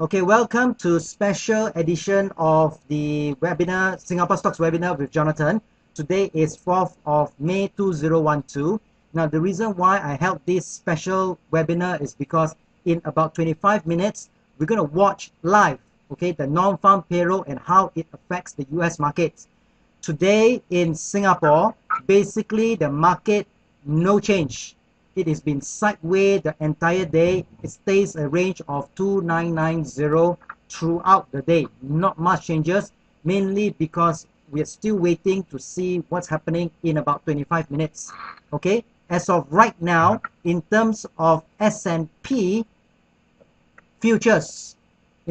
Okay, welcome to special edition of the webinar, Singapore Stocks webinar with Jonathan. Today is 4th of May 2012. Now, the reason why I held this special webinar is because in about 25 minutes, we're going to watch live, okay, the non-farm payroll and how it affects the US markets. Today in Singapore, basically the market, no change. It has been sideways the entire day. It stays a range of 2990 throughout the day. Not much changes, mainly because we are still waiting to see what's happening in about 25 minutes. Okay, as of right now, in terms of S&P futures,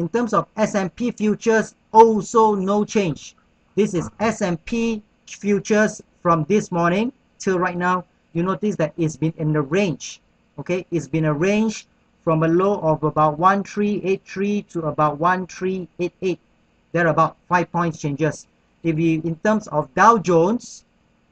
also no change. This is S&P futures from this morning till right now. You notice that it's been in the range, okay? It's been a range from a low of about 1383 to about 1388. There are about 5 points changes. If you, in terms of Dow Jones,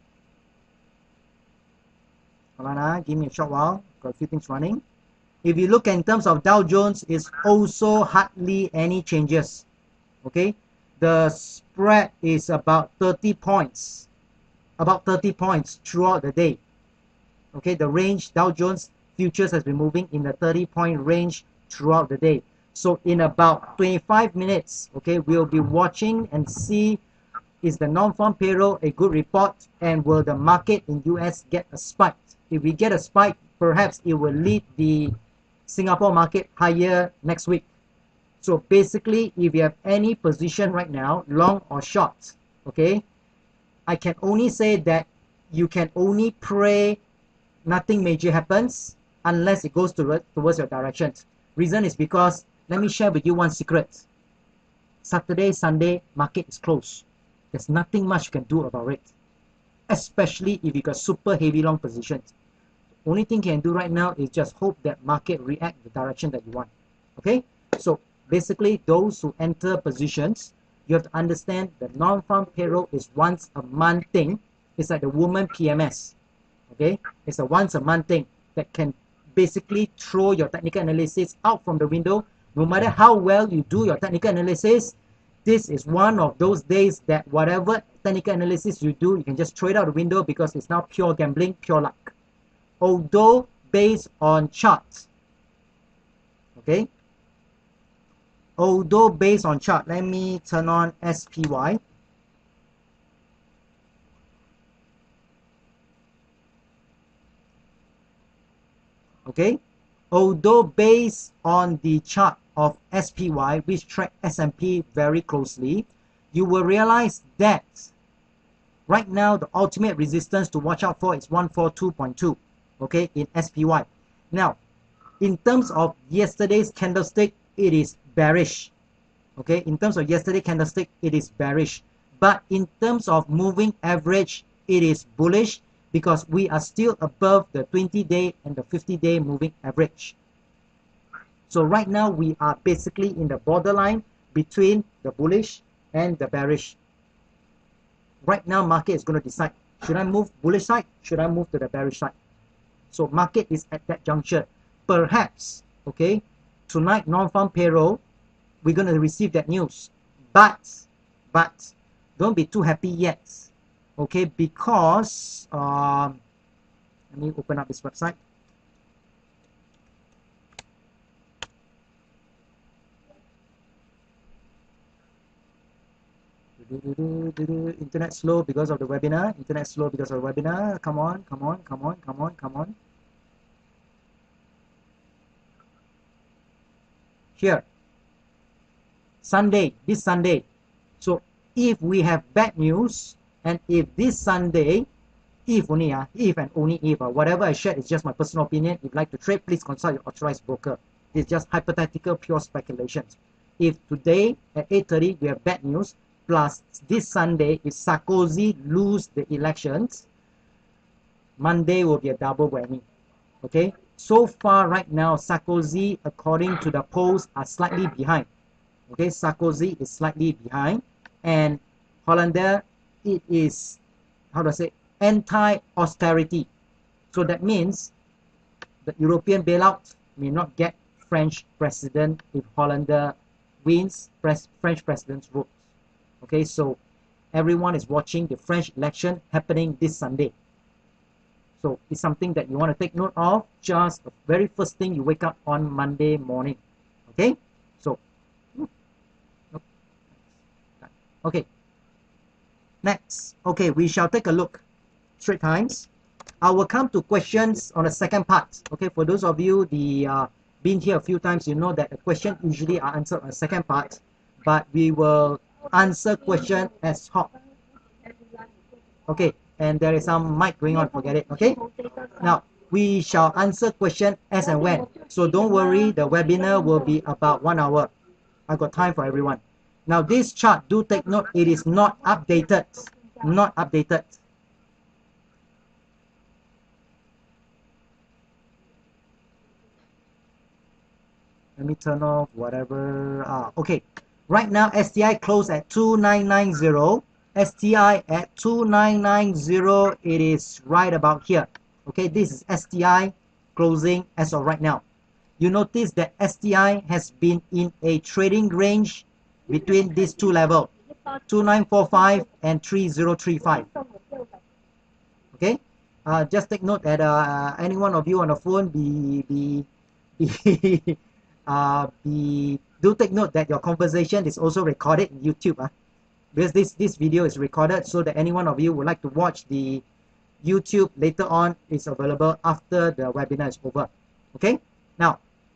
hold on, give me a short while, got a few things running. If you look in terms of Dow Jones, it's also hardly any changes, okay? The spread is about 30 points, throughout the day. Okay, the range, Dow Jones futures has been moving in the 30-point range throughout the day. So in about 25 minutes, okay, we'll be watching and see, is the non-farm payroll a good report, and will the market in US get a spike? If we get a spike, perhaps it will lead the Singapore market higher next week. So basically, if you have any position right now, long or short, okay, I can only say that you can only pray nothing major happens unless it goes towards your direction. Reason is because, let me share with you one secret. Saturday, Sunday, market is closed. There's nothing much you can do about it, especially if you got super heavy long positions. Only thing you can do right now is just hope that market react the direction that you want. Okay, so basically those who enter positions, you have to understand that non-farm payroll is once a month thing. It's like the woman PMS. Okay, it's a once a month thing that can basically throw your technical analysis out from the window. No matter how well you do your technical analysis, this is one of those days that whatever technical analysis you do, you can just throw it out the window because it's now pure gambling, pure luck. Although based on charts, okay, let me turn on SPY. Okay, although based on the chart of SPY, which track S&P very closely, you will realize that right now the ultimate resistance to watch out for is 142.2, okay, in SPY. Now, in terms of yesterday's candlestick, it is bearish. Okay, in terms of yesterday's candlestick, it is bearish. But in terms of moving average, it is bullish, because we are still above the 20-day and the 50-day moving average. So right now we are basically in the borderline between the bullish and the bearish. Right now market is going to decide, should I move bullish side, should I move to the bearish side? So market is at that juncture. Perhaps, okay, tonight non-farm payroll, we're going to receive that news. But don't be too happy yet. Okay, because let me open up this website. Internet slow because of the webinar. Come on. Here, Sunday, this Sunday. So if we have bad news, and if this Sunday, if and only if, whatever I shared is just my personal opinion. If you'd like to trade, please consult your authorized broker. It's just hypothetical, pure speculations. If today at 8:30 we have bad news, plus this Sunday, if Sarkozy lose the elections, Monday will be a double whammy. Okay, so far right now, Sarkozy, according to the polls, are slightly behind. Okay, Sarkozy is slightly behind, and Hollander, it is, how do I say, anti-austerity. So that means the European bailout may not get French president if Hollander wins French president's vote. Okay, so everyone is watching the French election happening this Sunday. So it's something that you want to take note of, just the very first thing you wake up on Monday morning. Okay, so okay, next, okay, we shall take a look. Straits Times. I will come to questions on the second part. Okay, for those of you been here a few times, you know that the question usually are answered on the second part, but we will answer question as hot. Okay, and there is some mic going on, forget it. Okay, now we shall answer question as and when. So don't worry, the webinar will be about 1 hour. I got time for everyone. Now this chart, do take note, it is not updated. Not updated. Let me turn off whatever. Okay, right now STI closed at 2990. STI at 2990. It is right about here. Okay, this is STI closing as of right now. You notice that STI has been in a trading range between these two levels, 2945 and 3035. Okay, just take note that any one of you on the phone be do take note that your conversation is also recorded in YouTube, because this video is recorded, so that any one of you would like to watch the YouTube later on is available after the webinar is over. Okay, now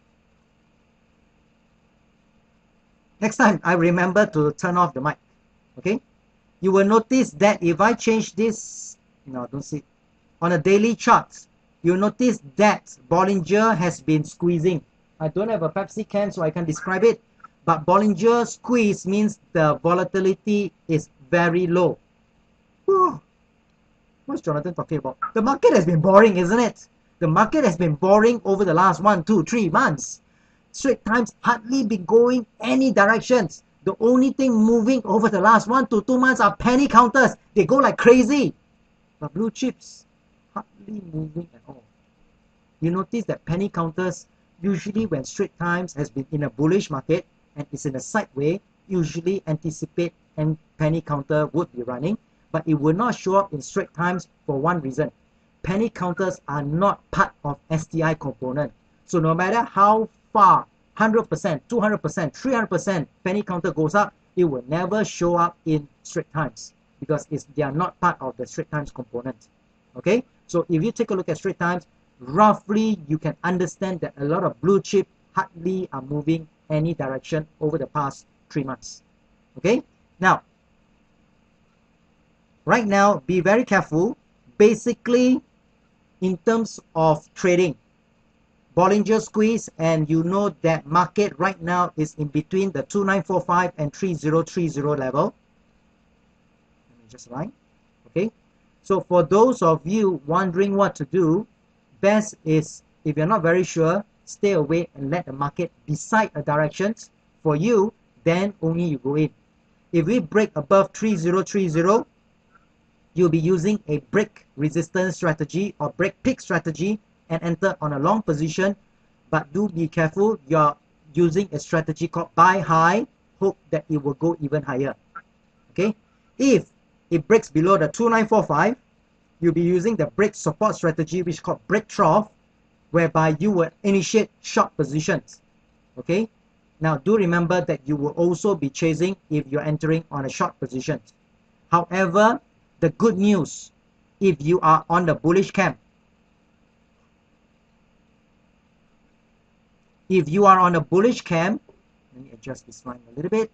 next time I remember to turn off the mic. Okay, you will notice that if I change this, no, don't see, on a daily chart, you notice that Bollinger has been squeezing. I don't have a Pepsi can so I can describe it, but Bollinger squeeze means the volatility is very low. Whew. What's Jonathan talking about? The market has been boring, isn't it? The market has been boring over the last 1, 2, 3 months. Straits Times hardly been going any directions. The only thing moving over the last 1 to 2 months are penny counters. They go like crazy. But blue chips, hardly moving at all. You notice that penny counters, usually when Straits Times has been in a bullish market and is in a sideway, usually anticipate and penny counter would be running, but it will not show up in Straits Times for one reason. Penny counters are not part of STI component. So no matter how far, 100%, 200%, 300% penny counter goes up, it will never show up in Straits Times because they are not part of the Straits Times component. Okay, so if you take a look at Straits Times, roughly you can understand that a lot of blue chip hardly are moving any direction over the past 3 months. Okay, now right now be very careful. Basically, in terms of trading, Bollinger squeeze, and you know that market right now is in between the 2945 and 3030 level. Let me just line. Okay, so for those of you wondering what to do, best is, if you're not very sure, stay away and let the market decide a direction for you, then only you go in. If we break above 3030, you'll be using a break resistance strategy or break peak strategy and enter on a long position. But do be careful, you're using a strategy called buy high, hope that it will go even higher. Okay, if it breaks below the 2945, you'll be using the break support strategy, which is called break trough, whereby you will initiate short positions. Okay, now do remember that you will also be chasing if you're entering on a short position. However, the good news, if you are on the bullish camp, if you are on a bullish camp, let me adjust this line a little bit.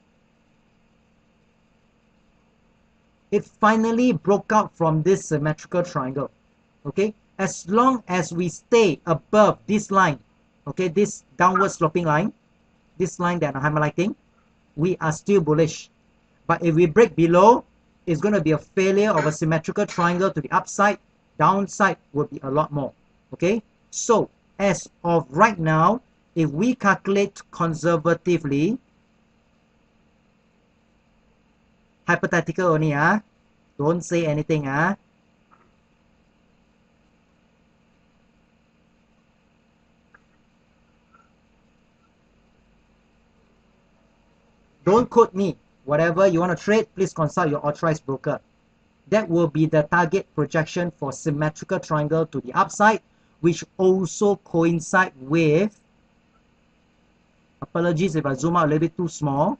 It finally broke out from this symmetrical triangle. Okay, as long as we stay above this line, okay, this downward sloping line, this line that I'm highlighting, we are still bullish. But if we break below, it's going to be a failure of a symmetrical triangle to the upside. Downside will be a lot more. Okay, so as of right now, if we calculate conservatively, hypothetical only, don't say anything, don't quote me. Whatever you want to trade, please consult your authorized broker. That will be the target projection for symmetrical triangle to the upside, which also coincide with, apologies if I zoom out a little bit too small,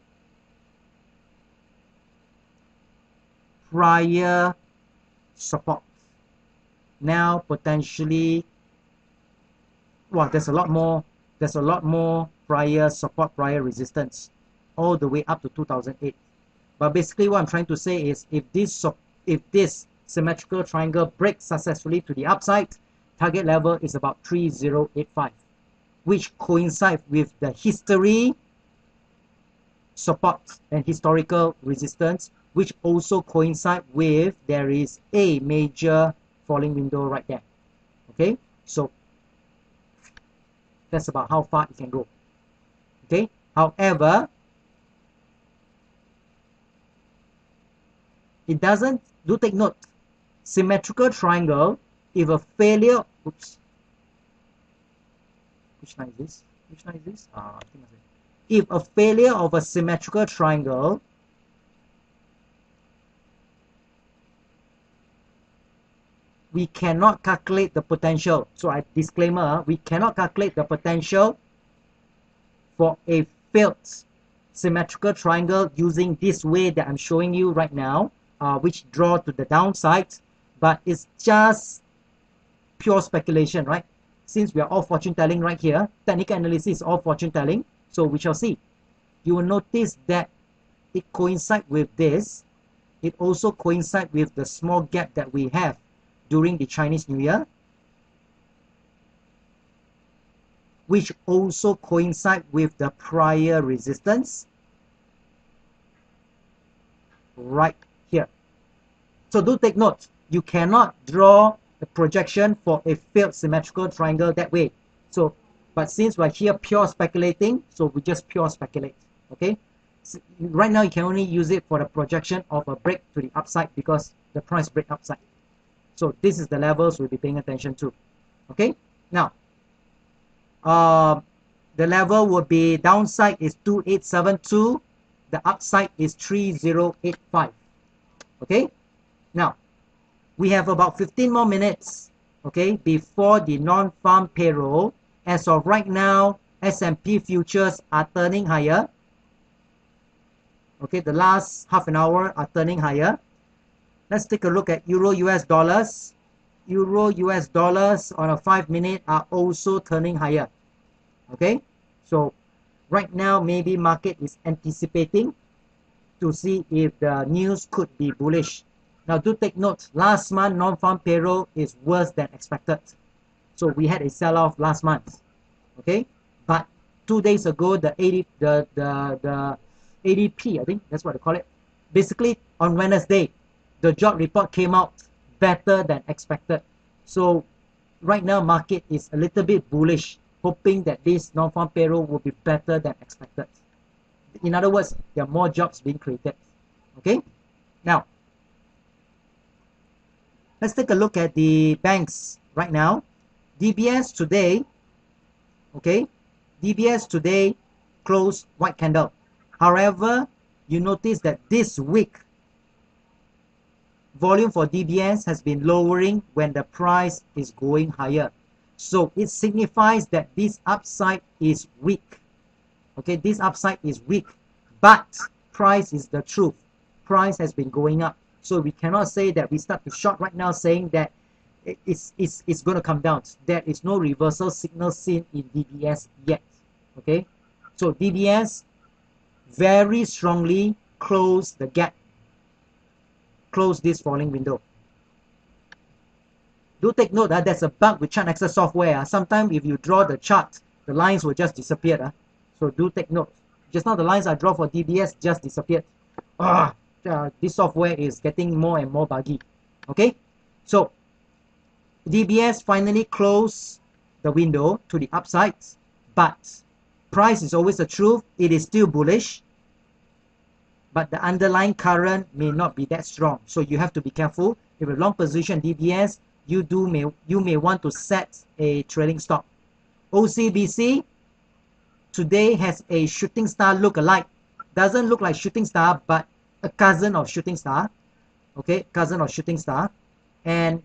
prior support. Now potentially, well, there's a lot more prior support, prior resistance, all the way up to 2008. But basically what I'm trying to say is, if this symmetrical triangle breaks successfully to the upside, target level is about 3085, which coincides with the history support and historical resistance, which also coincide with there is a major falling window right there. Okay, so that's about how far it can go. Okay, however, it doesn't, do take note, symmetrical triangle, if a failure, oops, which line is this? I think if a failure of a symmetrical triangle we cannot calculate the potential. So I disclaimer, we cannot calculate the potential for a failed symmetrical triangle using this way that I'm showing you right now, which draw to the downside, but it's just pure speculation, right? Since we are all fortune telling right here, technical analysis is all fortune telling, so we shall see. You will notice that it coincides with this. It also coincides with the small gap that we have during the Chinese New Year, which also coincide with the prior resistance right here. So do take note, you cannot draw a projection for a failed symmetrical triangle that way. So, but since we're here pure speculating, so we just pure speculate. Okay, so right now you can only use it for the projection of a break to the upside because the price break upside. So this is the levels we'll be paying attention to. Okay, now the level would be, downside is 2872, the upside is 3085. Okay, now we have about 15 more minutes, okay, before the non-farm payroll. As of right now, S&P futures are turning higher. Okay, the last half an hour are turning higher. Let's take a look at Euro US dollars. Euro US dollars on a 5-minute are also turning higher. Okay, so right now maybe market is anticipating to see if the news could be bullish. Now do take note, last month non-farm payroll is worse than expected. So we had a sell-off last month. Okay, but 2 days ago the ADP, I think that's what they call it. Basically on Wednesday, the job report came out better than expected. So right now market is a little bit bullish, hoping that this non-farm payroll will be better than expected. In other words, there are more jobs being created. Okay, now let's take a look at the banks right now. DBS today, okay, DBS today closed white candle. However, you notice that this week volume for DBS has been lowering when the price is going higher. So it signifies that this upside is weak. Okay, this upside is weak, but price is the truth. Price has been going up. So we cannot say that we start to short right now saying that it's going to come down. There is no reversal signal seen in DBS yet. Okay, so DBS very strongly close the gap, close this falling window. Do take note that there's a bug with chart access software. Sometimes if you draw the chart, the lines will just disappear. So do take note. Just now the lines I draw for DBS just disappeared. This software is getting more and more buggy. Okay, so DBS finally closed the window to the upside, but price is always the truth. It is still bullish, but the underlying current may not be that strong. So you have to be careful. If a long position DBS, you may want to set a trailing stop. OCBC today has a shooting star look-alike. Doesn't look like shooting star, but a cousin of shooting star. Okay, cousin of shooting star. And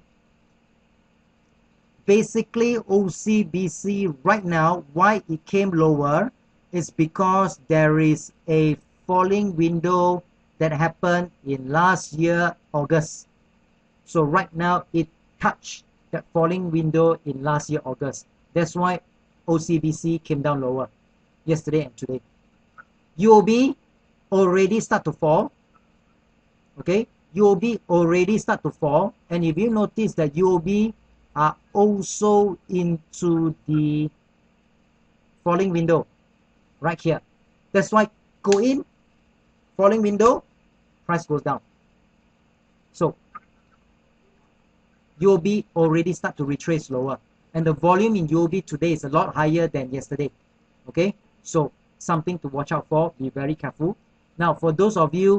basically OCBC right now, why it came lower is because there is a falling window that happened in last year August. So right now it touched that falling window in last year August. That's why OCBC came down lower yesterday and today. UOB already start to fall. Okay, UOB already start to fall, and if you notice that UOB are also into the falling window right here. That's why go in, falling window, price goes down. So UOB already start to retrace lower, and the volume in UOB today is a lot higher than yesterday. Okay, so something to watch out for. Be very careful. Now, for those of you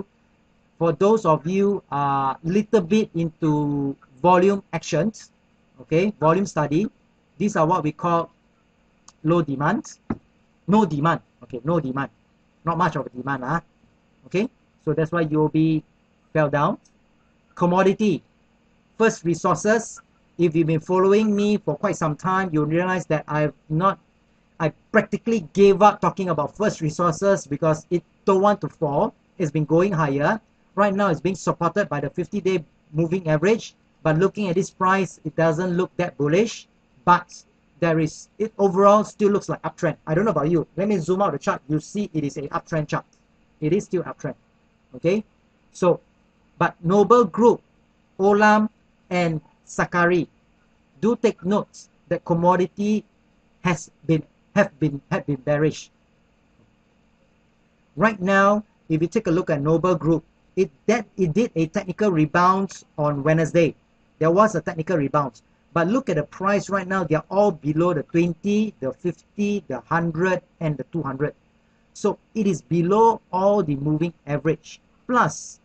little bit into volume actions, okay, volume study, these are what we call low demand, no demand. Okay, no demand, not much of a demand. Okay, so that's why UOB fell down. Commodity, First Resources. If you've been following me for quite some time, you'll realize that I practically gave up talking about First Resources because it don't want to fall. It's been going higher. Right now it's being supported by the 50-day moving average, but looking at this price, it doesn't look that bullish, but it overall still looks like uptrend. I don't know about you. Let me zoom out the chart. You see it is a uptrend chart. It is still uptrend. Okay, so but Noble Group, Olam, and Sakari, do take note that commodity have been bearish. Right now, if you take a look at Noble Group, it did a technical rebound on Wednesday. There was a technical rebound, but look at the price right now. They are all below the 20, the 50, the 100, and the 200. So it is below all the moving average. Plus,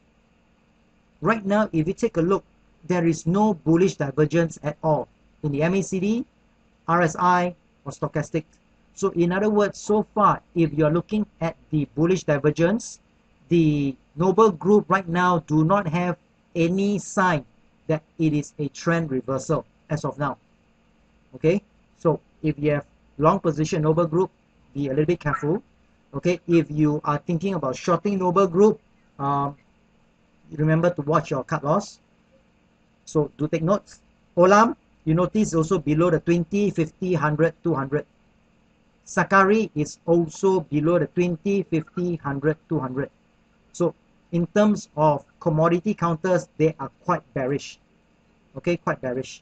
right now, if you take a look, there is no bullish divergence at all in the MACD, RSI, or stochastic. So in other words, so far, if you're looking at the bullish divergence, the Noble Group right now do not have any sign that it is a trend reversal as of now. Okay, so if you have long position Noble Group, be a little bit careful. Okay, if you are thinking about shorting Noble Group, remember to watch your cut loss. So do take notes. Olam, you notice also below the 20, 50, 100, 200. Sakari is also below the 20, 50, 100, 200. So in terms of commodity counters, they are quite bearish. Okay, quite bearish.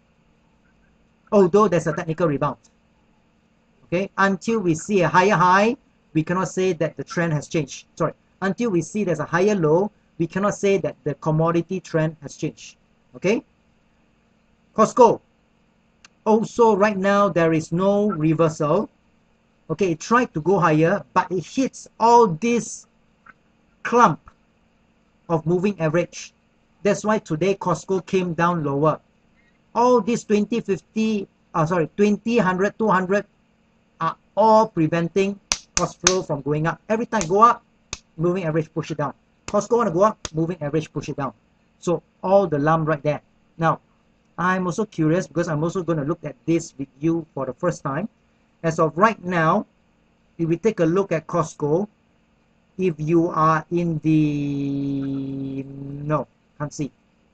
Although there's a technical rebound. Okay, until we see a higher high, we cannot say that the trend has changed. Sorry, until we see there's a higher low, we cannot say that the commodity trend has changed. Okay, Costco, also right now there is no reversal. Okay, it tried to go higher, but it hits all this clump of moving average. That's why today Costco came down lower. All these 20, 50, 20, 100, 200 are all preventing cost flow from going up. Every time go up, moving average push it down. Costco want to go up, moving average push it down. So all the lump right there. Now, I'm also curious because I'm also going to look at this with you for the first time. As of right now, if we take a look at Costco, if you are in the... No, can't see.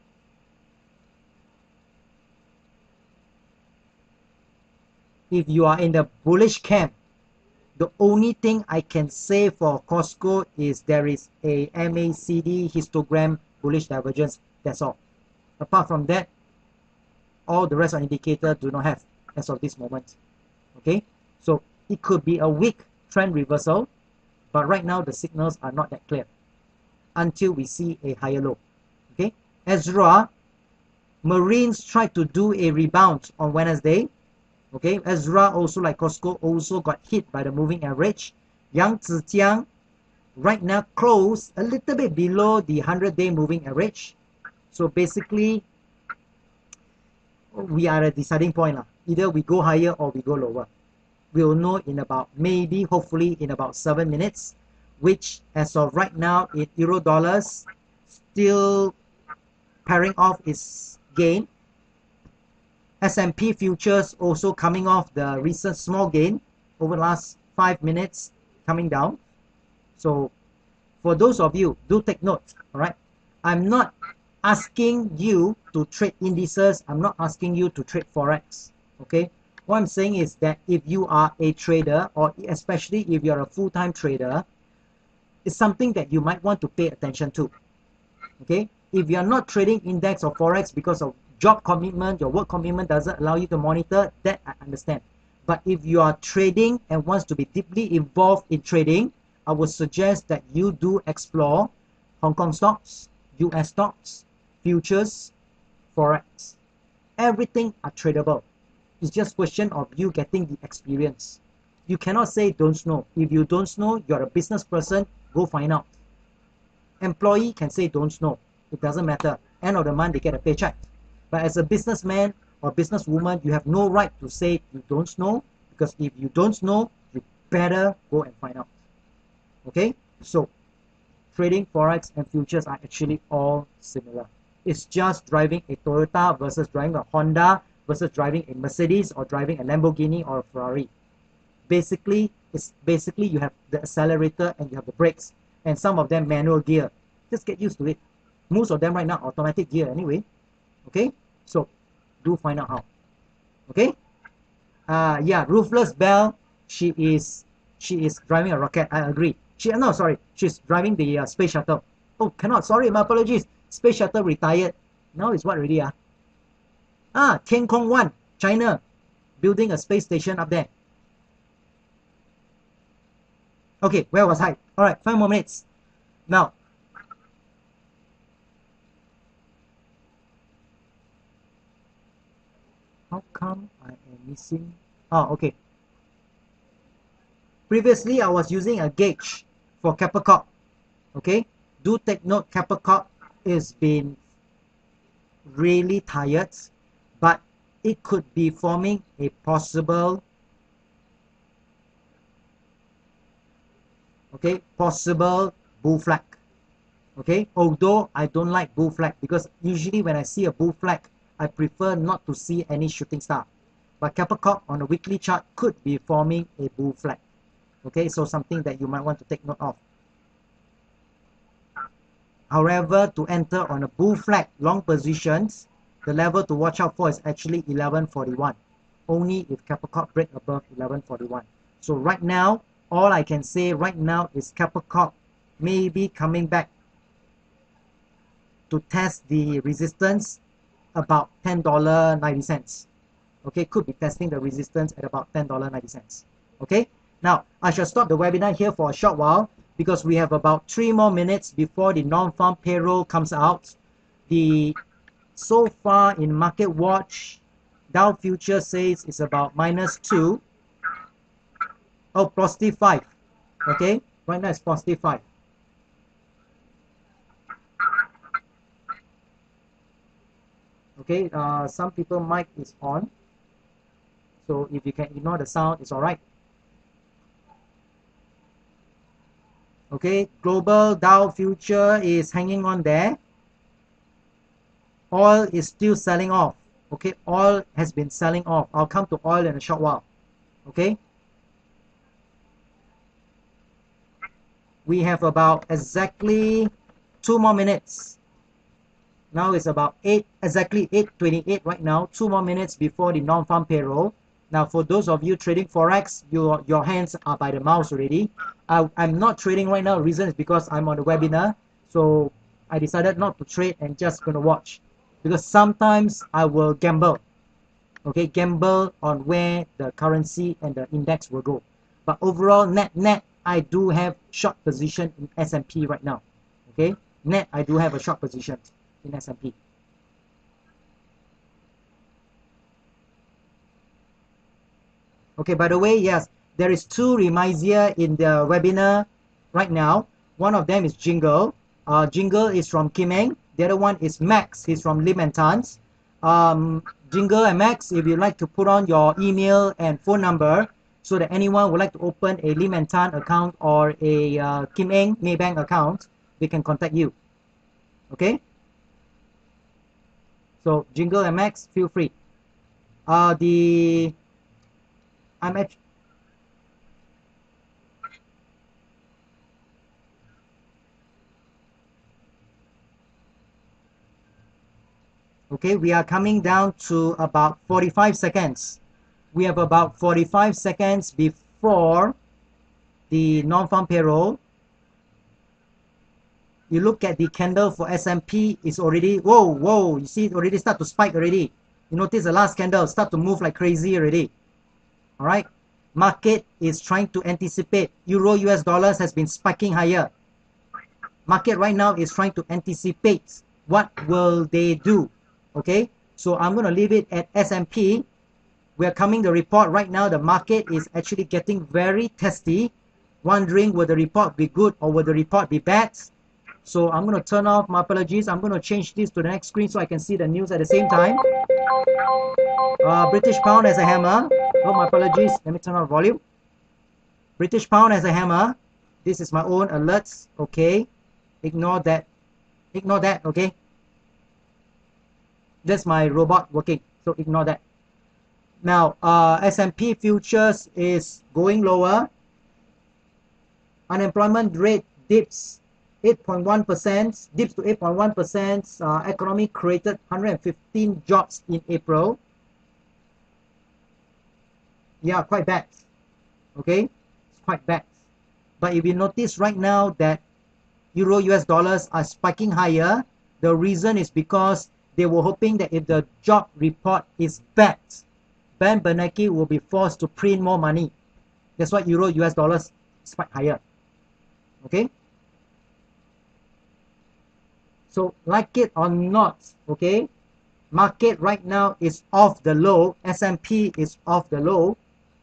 If you are in the bullish camp, the only thing I can say for Costco is there is a MACD histogram bullish divergence. That's all. Apart from that, all the rest of indicators do not have as of this moment. Okay, so it could be a weak trend reversal, but right now the signals are not that clear until we see a higher low. Okay, Ezra, Marines tried to do a rebound on Wednesday. Okay, Ezra also like Costco also got hit by the moving average. Yang Zitiang right now closed a little bit below the 100-day moving average. So basically, we are at a deciding point. Either we go higher or we go lower. We'll know in about, maybe, hopefully, in about 7 minutes which as of right now in euro dollars still pairing off its gain. S&P futures also coming off the recent small gain over the last 5 minutes, coming down. So for those of you, do take note. All right, I'm not asking you to trade indices. I'm not asking you to trade forex. Okay, what I'm saying is that if you are a trader, or especially if you're a full-time trader, it's something that you might want to pay attention to. Okay, if you're not trading index or forex because of job commitment, your work commitment doesn't allow you to monitor, that I understand. But if you are trading and wants to be deeply involved in trading, I would suggest that you do explore Hong Kong stocks, US stocks, futures, forex. Everything are tradable. It's just a question of you getting the experience. You cannot say don't know. If you don't know, you're a business person, go find out. Employee can say don't know. It doesn't matter. End of the month, they get a paycheck. But as a businessman or businesswoman, you have no right to say you don't know, because if you don't know, you better go and find out. Okay? So, trading forex and futures are actually all similar. It's just driving a Toyota versus driving a Honda versus driving a Mercedes or driving a Lamborghini or a Ferrari. Basically, you have the accelerator and you have the brakes, and some of them manual gear. Just get used to it. Most of them right now automatic gear anyway. Okay, so do find out how. Okay, yeah, Ruthless Bell, she is driving a rocket. I agree. She's driving the space shuttle. Oh, cannot. Sorry, my apologies. Space shuttle retired. Now it's what already? Tiankong 1, China, building a space station up there. Okay, where was I? All right, 5 more minutes. Now, how come I am missing? Oh, okay. Previously, I was using a gauge for Capricorn. Okay, do take note, Capricorn is been really tired, but it could be forming a possible bull flag. Okay, although I don't like bull flag, because usually when I see a bull flag, I prefer not to see any shooting star. But Capricorn on a weekly chart could be forming a bull flag. Okay, so something that you might want to take note of. However, to enter on a bull flag long positions, the level to watch out for is actually 1141. Only if Capricorn break above 1141. So right now, all I can say right now is Capricorn may be coming back to test the resistance about $10.90. Okay, could be testing the resistance at about $10.90. Okay, now I shall stop the webinar here for a short while, because we have about 3 more minutes before the non-farm payroll comes out. So far in Market Watch, Dow Future says it's about -2. Oh, +5. Okay, right now it's +5. Okay, some people mic is on, so if you can ignore the sound, it's all right. Okay, global Dow future is hanging on there. Oil is still selling off. Okay, oil has been selling off. I'll come to oil in a short while. Okay, we have about exactly 2 more minutes. Now it's about exactly 8:28 right now. 2 more minutes before the non-farm payroll. Now, for those of you trading forex, your hands are by the mouse already. I'm not trading right now. The reason is because I'm on the webinar, so I decided not to trade and just gonna watch, because sometimes I will gamble. Okay, gamble on where the currency and the index will go. But overall, net, I do have short position in S&P right now. Okay, net, I do have a short position in S&P. Okay, by the way, yes, there is 2 remisier in the webinar right now. One of them is Jingle. Jingle is from Kim Eng. The other one is Max. He's from Lim and Tans. Jingle and Max, if you'd like to put on your email and phone number, so that anyone would like to open a Lim and Tan account or a Kim Eng Maybank account, they can contact you. Okay? So Jingle and Max, feel free. I'm at okay, we are coming down to about 45 seconds. We have about 45 seconds before the non-farm payroll. You look at the candle for S&P, it's already, whoa, you see it already start to spike already. You notice the last candle start to move like crazy already. All right, market is trying to anticipate. Euro US dollars has been spiking higher. Market right now is trying to anticipate what will they do. Okay, so I'm going to leave it at S&P. We're coming the report right now. The market is actually getting very testy, wondering will the report be good or will the report be bad. So I'm going to turn off, my apologies, I'm going to change this to the next screen so I can see the news at the same time. British pound as a hammer. Oh, my apologies, let me turn off volume. British pound as a hammer. This is my own alerts. Okay, ignore that, okay. That's my robot working, so ignore that. Now S&P futures is going lower. Unemployment rate dips 8.1%, dips to 8.1%. Economy created 115 jobs in April. Yeah, quite bad. Okay, it's quite bad. But if you notice right now that Euro US dollars are spiking higher, the reason is because they were hoping that if the job report is bad, Ben Bernanke will be forced to print more money. That's why Euro US dollars spike higher. Okay, so like it or not, okay, market right now is off the low. S&P is off the low.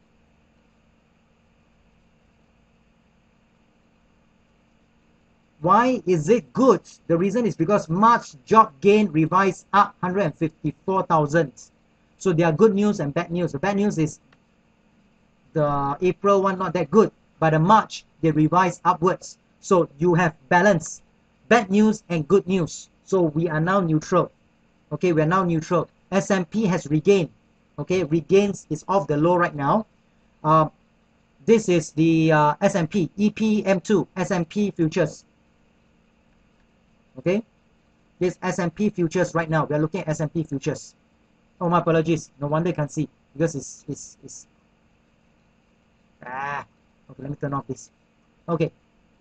Why is it good? The reason is because March job gain revised up 154,000. So there are good news and bad news. The bad news is the April one not that good, but the March they revised upwards. So you have balance, bad news and good news. So we are now neutral. Okay, we are now neutral. S&P has regained. Okay, regains is off the low right now. This is the S&P EPM2 S&P futures. Okay, this S&P futures right now. We are looking at S&P futures. Oh, my apologies. No wonder you can't see because it's okay, let me turn off this. Okay.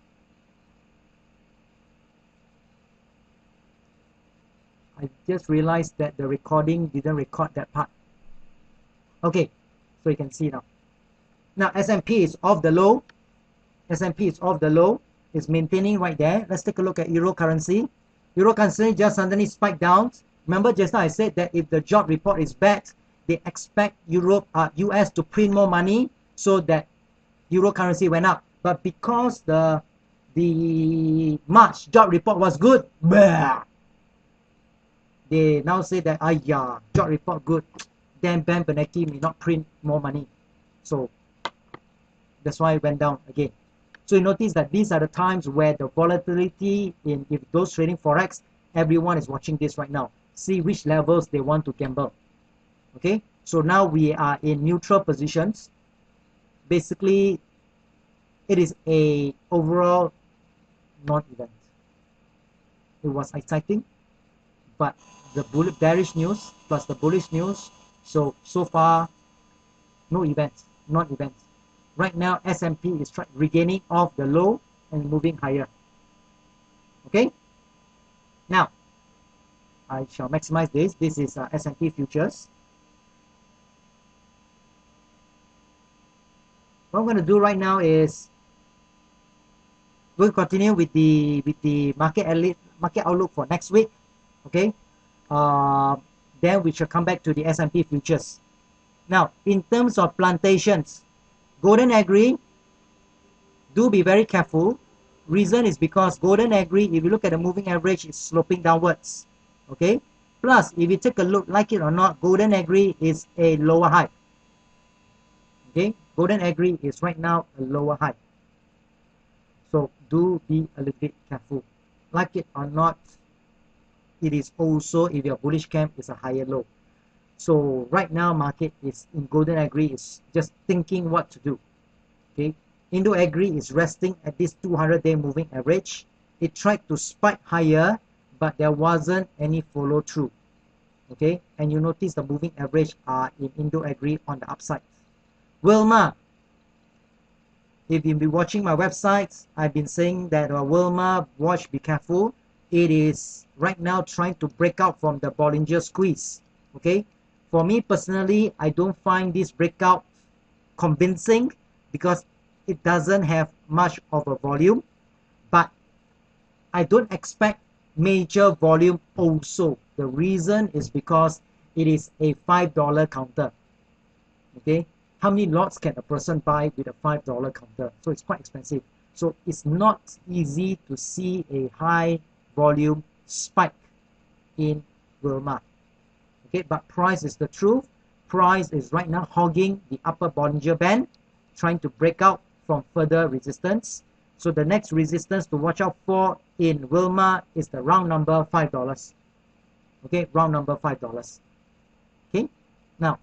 I just realized that the recording didn't record that part. Okay, so you can see now. Now S&P is off the low. S&P is off the low. It's maintaining right there. Let's take a look at Euro currency. Euro currency just suddenly spiked down. Remember just now I said that if the job report is bad, they expect US to print more money, so that Euro currency went up. But because the March job report was good, bah, they now say that job report good, then Ben Bernanke may not print more money. So that's why it went down again. So you notice that these are the times where the volatility in if those trading forex, everyone is watching this right now. See which levels they want to gamble. Okay, so now we are in neutral positions. Basically, it is a overall non-event. It was exciting, but the bearish news plus the bullish news. So far, no event, non-event. Right now, S&P is regaining off the low and moving higher. Okay. Now, I shall maximize this. This is S&P futures. What I'm going to do right now is we'll continue with the market outlook for next week. Okay. Then we shall come back to the S&P futures. Now, in terms of plantations, golden agri, do be very careful. Reason is because golden agri, if you look at the moving average, is sloping downwards. Okay. Plus, if you take a look, like it or not, golden agri is a lower high. Okay. Golden Agri is right now a lower high. So do be a little bit careful. Like it or not, it is also, if your bullish camp, is a higher low. So right now market is in Golden Agri is just thinking what to do. Okay, Indo Agri is resting at this 200-day moving average. It tried to spike higher, but there wasn't any follow through. Okay, and you notice the moving average are in Indo Agri on the upside. Wilma, if you've been watching my websites, I've been saying that Wilma, watch, be careful. It is right now trying to break out from the Bollinger Squeeze. Okay, for me personally, I don't find this breakout convincing because it doesn't have much of a volume, but I don't expect major volume also. The reason is because it is a $5 counter. Okay, how many lots can a person buy with a $5 counter? So it's quite expensive. So it's not easy to see a high volume spike in Wilma. Okay, but price is the truth. Price is right now hogging the upper Bollinger Band, trying to break out from further resistance. So the next resistance to watch out for in Wilma is the round number $5. Okay, round number $5. Okay, now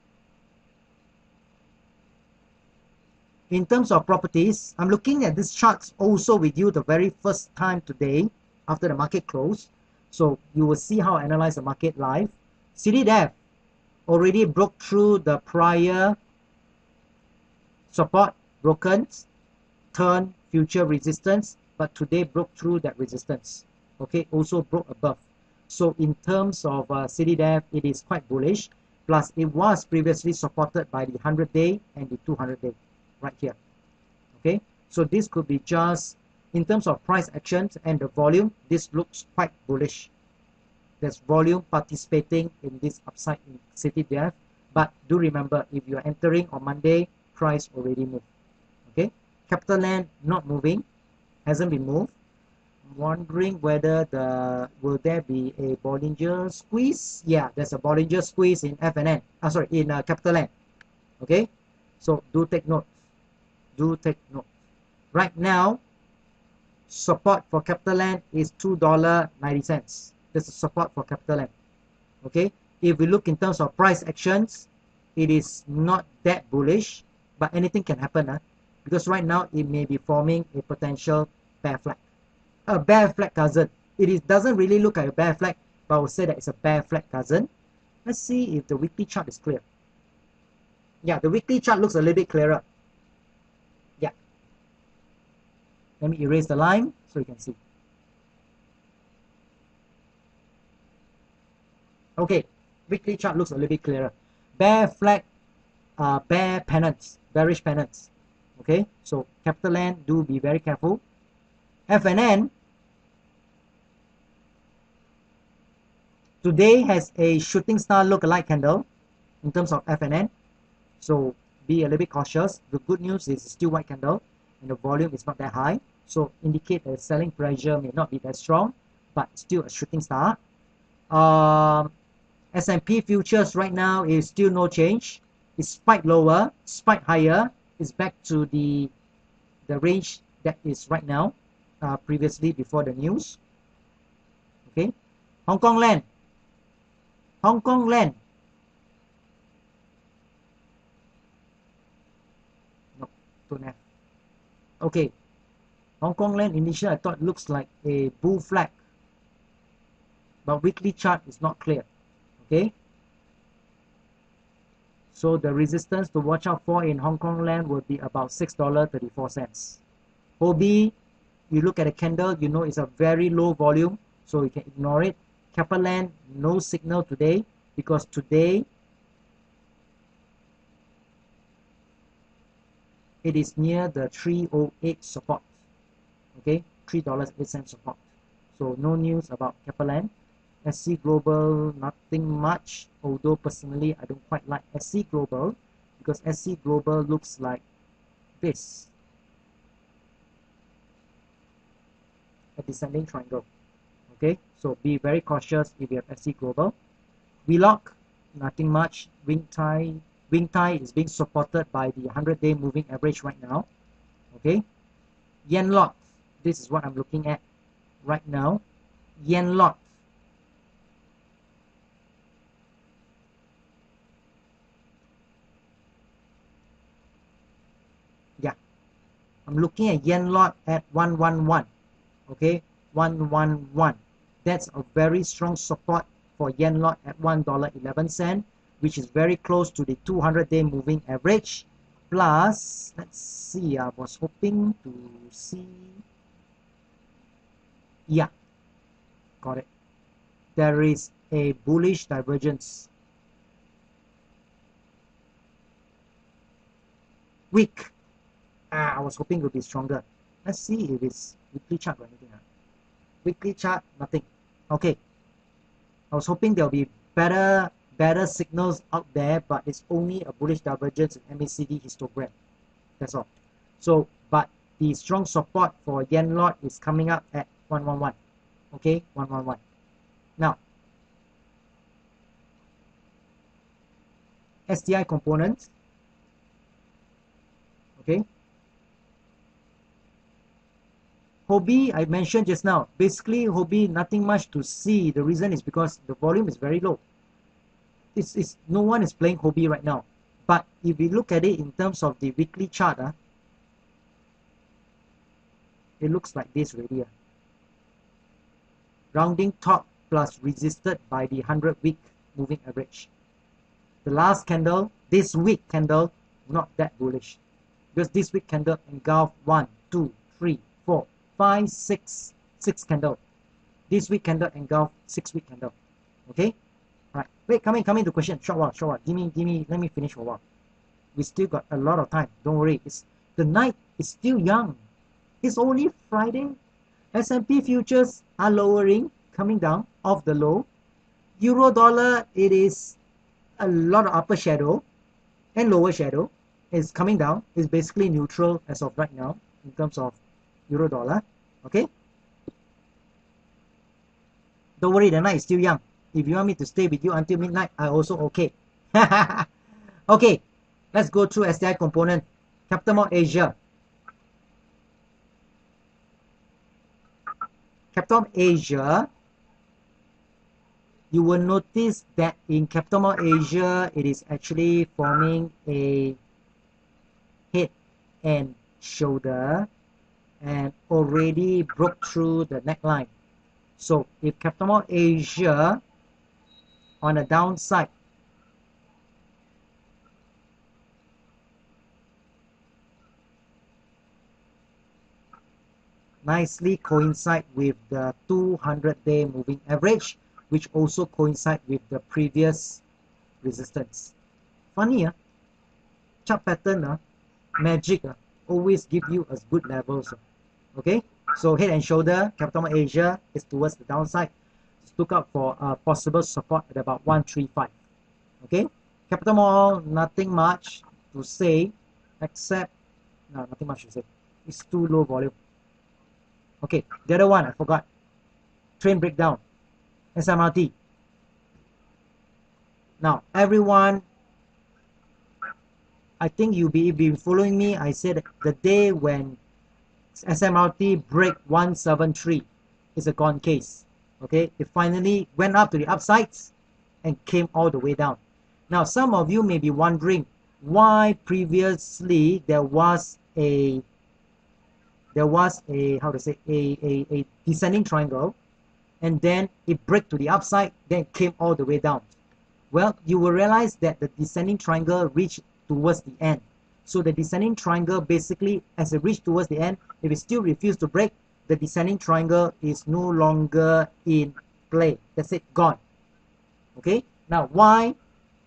in terms of properties, I'm looking at this chart also with you the very first time today after the market closed. So you will see how I analyze the market live. CDF already broke through the prior support, broken, turn future resistance, but today broke through that resistance. Okay, also broke above. So in terms of CDF, it is quite bullish. Plus, it was previously supported by the 100-day and the 200-day right here. Okay, so this could be just in terms of price actions and the volume. This looks quite bullish. There's volume participating in this upside in CDF, but do remember, if you're entering on Monday, price already moved. Okay, CapitaLand not moving, hasn't been moved. I'm wondering whether will there be a Bollinger Squeeze? Yeah, there's a Bollinger Squeeze in FNN. In CapitaLand. Okay, so do take note. Do take note. Right now, support for CapitaLand is $2.90. There's a support for CapitaLand. Okay, if we look in terms of price actions, it is not that bullish, but anything can happen, because right now it may be forming a potential bear flag. A bear flag cousin. Doesn't really look like a bear flag, but I would say that it's a bear flag cousin. Let's see if the weekly chart is clear. Yeah, the weekly chart looks a little bit clearer. Yeah. Let me erase the line so you can see. Okay, weekly chart looks a little bit clearer. Bear flag, bear pennants, bearish pennants. Okay, so CapitaLand, do be very careful. FNN today has a shooting star look-alike candle in terms of FNN. So be a little bit cautious. The good news is it's still white candle and the volume is not that high. So indicate that selling pressure may not be that strong, but still a shooting star. S&P futures right now is still no change. It's spiked lower, spiked higher. It's back to the range that is right now, previously before the news. Okay, Hong Kong Land. Hong Kong Land. No, don't have. Okay, Hong Kong Land initially I thought looks like a bull flag, but weekly chart is not clear. Okay, so the resistance to watch out for in Hong Kong Land will be about $6.34. OB, you look at a candle, you know it's a very low volume, so you can ignore it. CapitaLand, no signal today, because today it is near the 308 support. Okay, $3.08 support. So no news about CapitaLand. SC Global, nothing much, although personally I don't quite like SC Global, because SC Global looks like this, a descending triangle. Okay, so be very cautious if you have SC Global. Wheelock, nothing much. Wing Tai, Wing Tai is being supported by the 100-day moving average right now. Okay, Yen lot, this is what I'm looking at right now. Yen lot, yeah, I'm looking at yen lot at 111. Okay, 111. That's a very strong support for yen lot at $1.11, which is very close to the 200-day moving average. Plus, let's see, I was hoping to see, yeah, got it. There is a bullish divergence. Weak. I was hoping it would be stronger. Let's see if it's weekly chart or anything. Weekly chart, nothing. Okay. I was hoping there'll be better signals out there, but it's only a bullish divergence in MACD histogram. That's all. So, but the strong support for yen lot is coming up at 111. Okay, 111. Now, STI components. Okay. Hobby, I mentioned just now. Basically, Hobby, nothing much to see. The reason is because the volume is very low. It's no one is playing Hobby right now. But if we look at it in terms of the weekly chart, it looks like this really. Rounding top plus resisted by the 100-week moving average. The last candle, this week candle, not that bullish. Because this week candle engulfed 1, 2, 3, 4, 5, 6 candle. This week candle engulfed 6-week candle. Okay? Alright. Wait, come in to question. Short while. Give me, let me finish for a while. We still got a lot of time. Don't worry. The night is still young. It's only Friday. S&P futures are lowering, coming down off the low. Euro dollar, it is a lot of upper shadow and lower shadow. Is coming down. It's basically neutral as of right now in terms of euro dollar. Okay? Don't worry, the night is still young. If you want me to stay with you until midnight, I also okay. Okay, let's go through STI component. Capital Mall Asia. Capital Mall Asia, you will notice that in Capital Mall Asia, it is actually forming a head and shoulder and already broke through the neckline. So if Capital Mall Asia on a downside nicely coincide with the 200-day moving average, which also coincide with the previous resistance. Funny, chart pattern, magic, always give you as good levels. Okay, so head and shoulder, Capital Mall Asia is towards the downside. Just look out for a possible support at about 135. Okay, Capital Mall, nothing much to say except, no, nothing much to say. It's too low volume. Okay, the other one I forgot. Train breakdown, SMRT. Now, everyone, I think you've been following me. I said the day when SMRT break 173 is a gone case. Okay, it finally went up to the upsides and came all the way down. Now, some of you may be wondering why previously there was a how to say a descending triangle, and then it break to the upside, then it came all the way down. Well, you will realize that the descending triangle reached towards the end. So the descending triangle basically, as it reached towards the end, if it still refused to break, the descending triangle is no longer in play. That's it, gone. Okay. Now, why?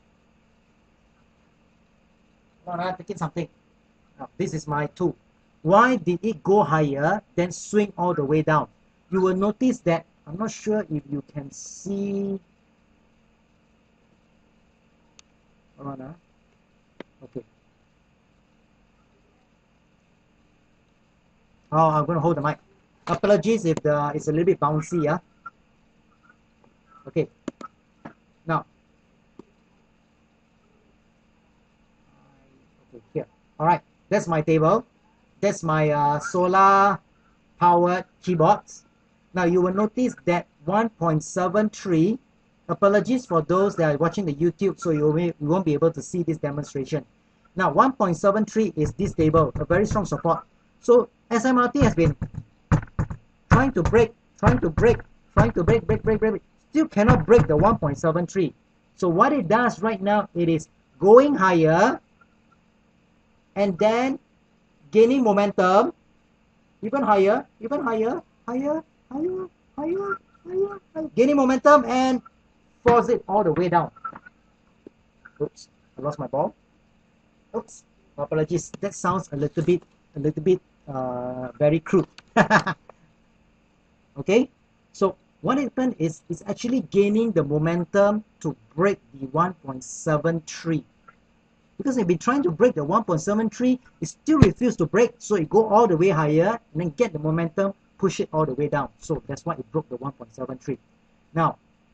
I'm taking something. Now, this is my tool. Why did it go higher, then swing all the way down? You will notice that, I'm not sure if you can see. Hold on. Okay. Oh, I'm going to hold the mic. Apologies if it's a little bit bouncy. Yeah. Okay. Now, All right, that's my table. That's my solar powered keyboards. Now you will notice that 1.73, apologies for those that are watching the YouTube, so you won't be able to see this demonstration. Now 1.73 is this table, a very strong support. So SMRT has been trying to break, break, still cannot break the 1.73. So what it does right now, it is going higher and then gaining momentum, even higher, higher, gaining momentum and force it all the way down. Oops, I lost my ball. Oops, apologies. That sounds a little bit very crude. Okay, so what happened is it's actually gaining the momentum to break the 1.73. Because they've been trying to break the 1.73, it still refused to break, so it go all the way higher and then get the momentum, push it all the way down. So that's why it broke the 1.73. Now,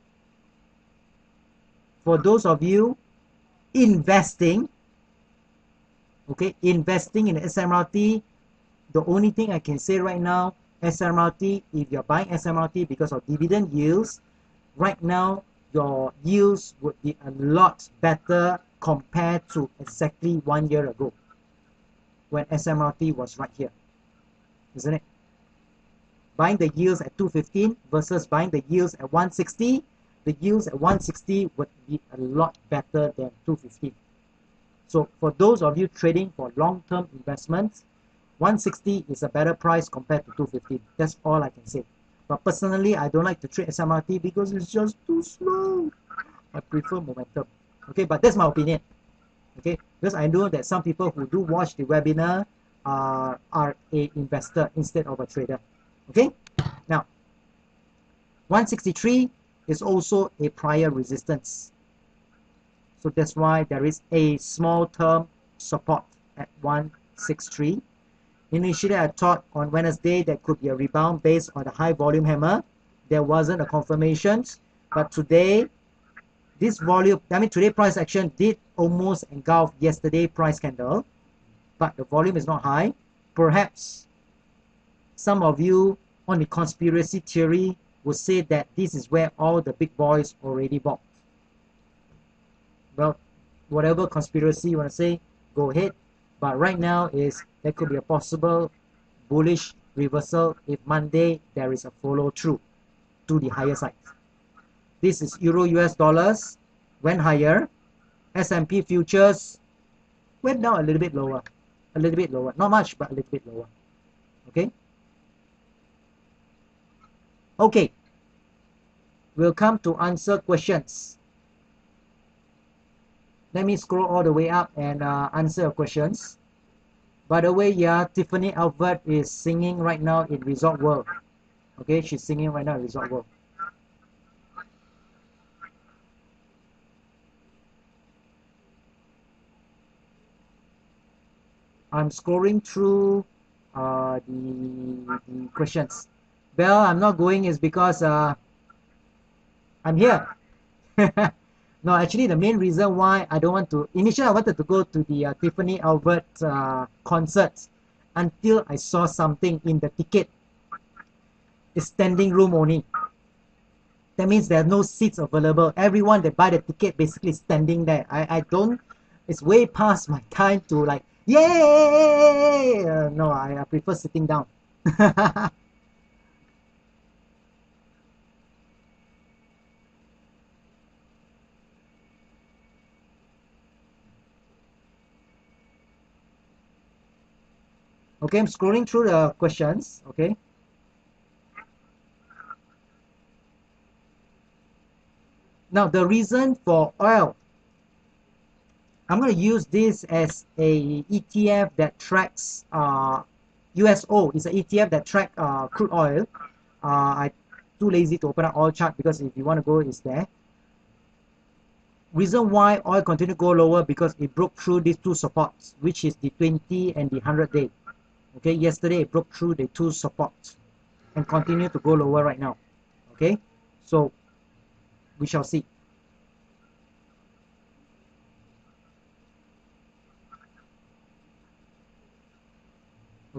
for those of you investing, okay, investing in SMRT, the only thing I can say right now, SMRT, if you're buying SMRT because of dividend yields, right now your yields would be a lot better compared to exactly 1 year ago when SMRT was right here, isn't it? Buying the yields at 215 versus buying the yields at 160, the yields at 160 would be a lot better than 215. So for those of you trading for long-term investments, 160 is a better price compared to 215. That's all I can say. But personally, I don't like to trade SMRT because it's just too slow. I prefer momentum. Okay, but that's my opinion. Okay, because I know that some people who do watch the webinar are a investor instead of a trader. Okay, now 163 is also a prior resistance. So that's why there is a small term support at 163. Initially, I thought on Wednesday there could be a rebound based on the high volume hammer. There wasn't a confirmation, but today, this volume, today price action did almost engulf yesterday price candle, but the volume is not high. Perhaps some of you on the conspiracy theory will say that this is where all the big boys already bought. Well, whatever conspiracy you want to say, go ahead. But right now there could be a possible bullish reversal if Monday there is a follow through to the higher side. This is Euro US dollars went higher. S&P futures went down a little bit lower. Not much, but a little bit lower. Okay. Okay. We'll come to answer questions. Let me scroll all the way up and answer your questions. By the way, yeah, Tiffany Albert is singing right now in Resort World. Okay, she's singing right now in Resort World. I'm scrolling through the questions. Well, I'm not going is because I'm here. No, actually, the main reason why I don't want to... Initially, I wanted to go to the Tiffany Albert concert until I saw something in the ticket. It's standing room only. That means there are no seats available. Everyone that buy the ticket basically standing there. I don't... It's way past my time to like, yay! No, I prefer sitting down. Okay, I'm scrolling through the questions. Okay. Now, the reason for oil, I'm going to use this as a ETF that tracks USO. It's an ETF that tracks crude oil. I'm too lazy to open up oil chart because if you want to go, it's there. Reason why oil continue to go lower because it broke through these two supports, which is the 20 and the 100 day. Okay, yesterday it broke through the two supports and continue to go lower right now. Okay, so we shall see.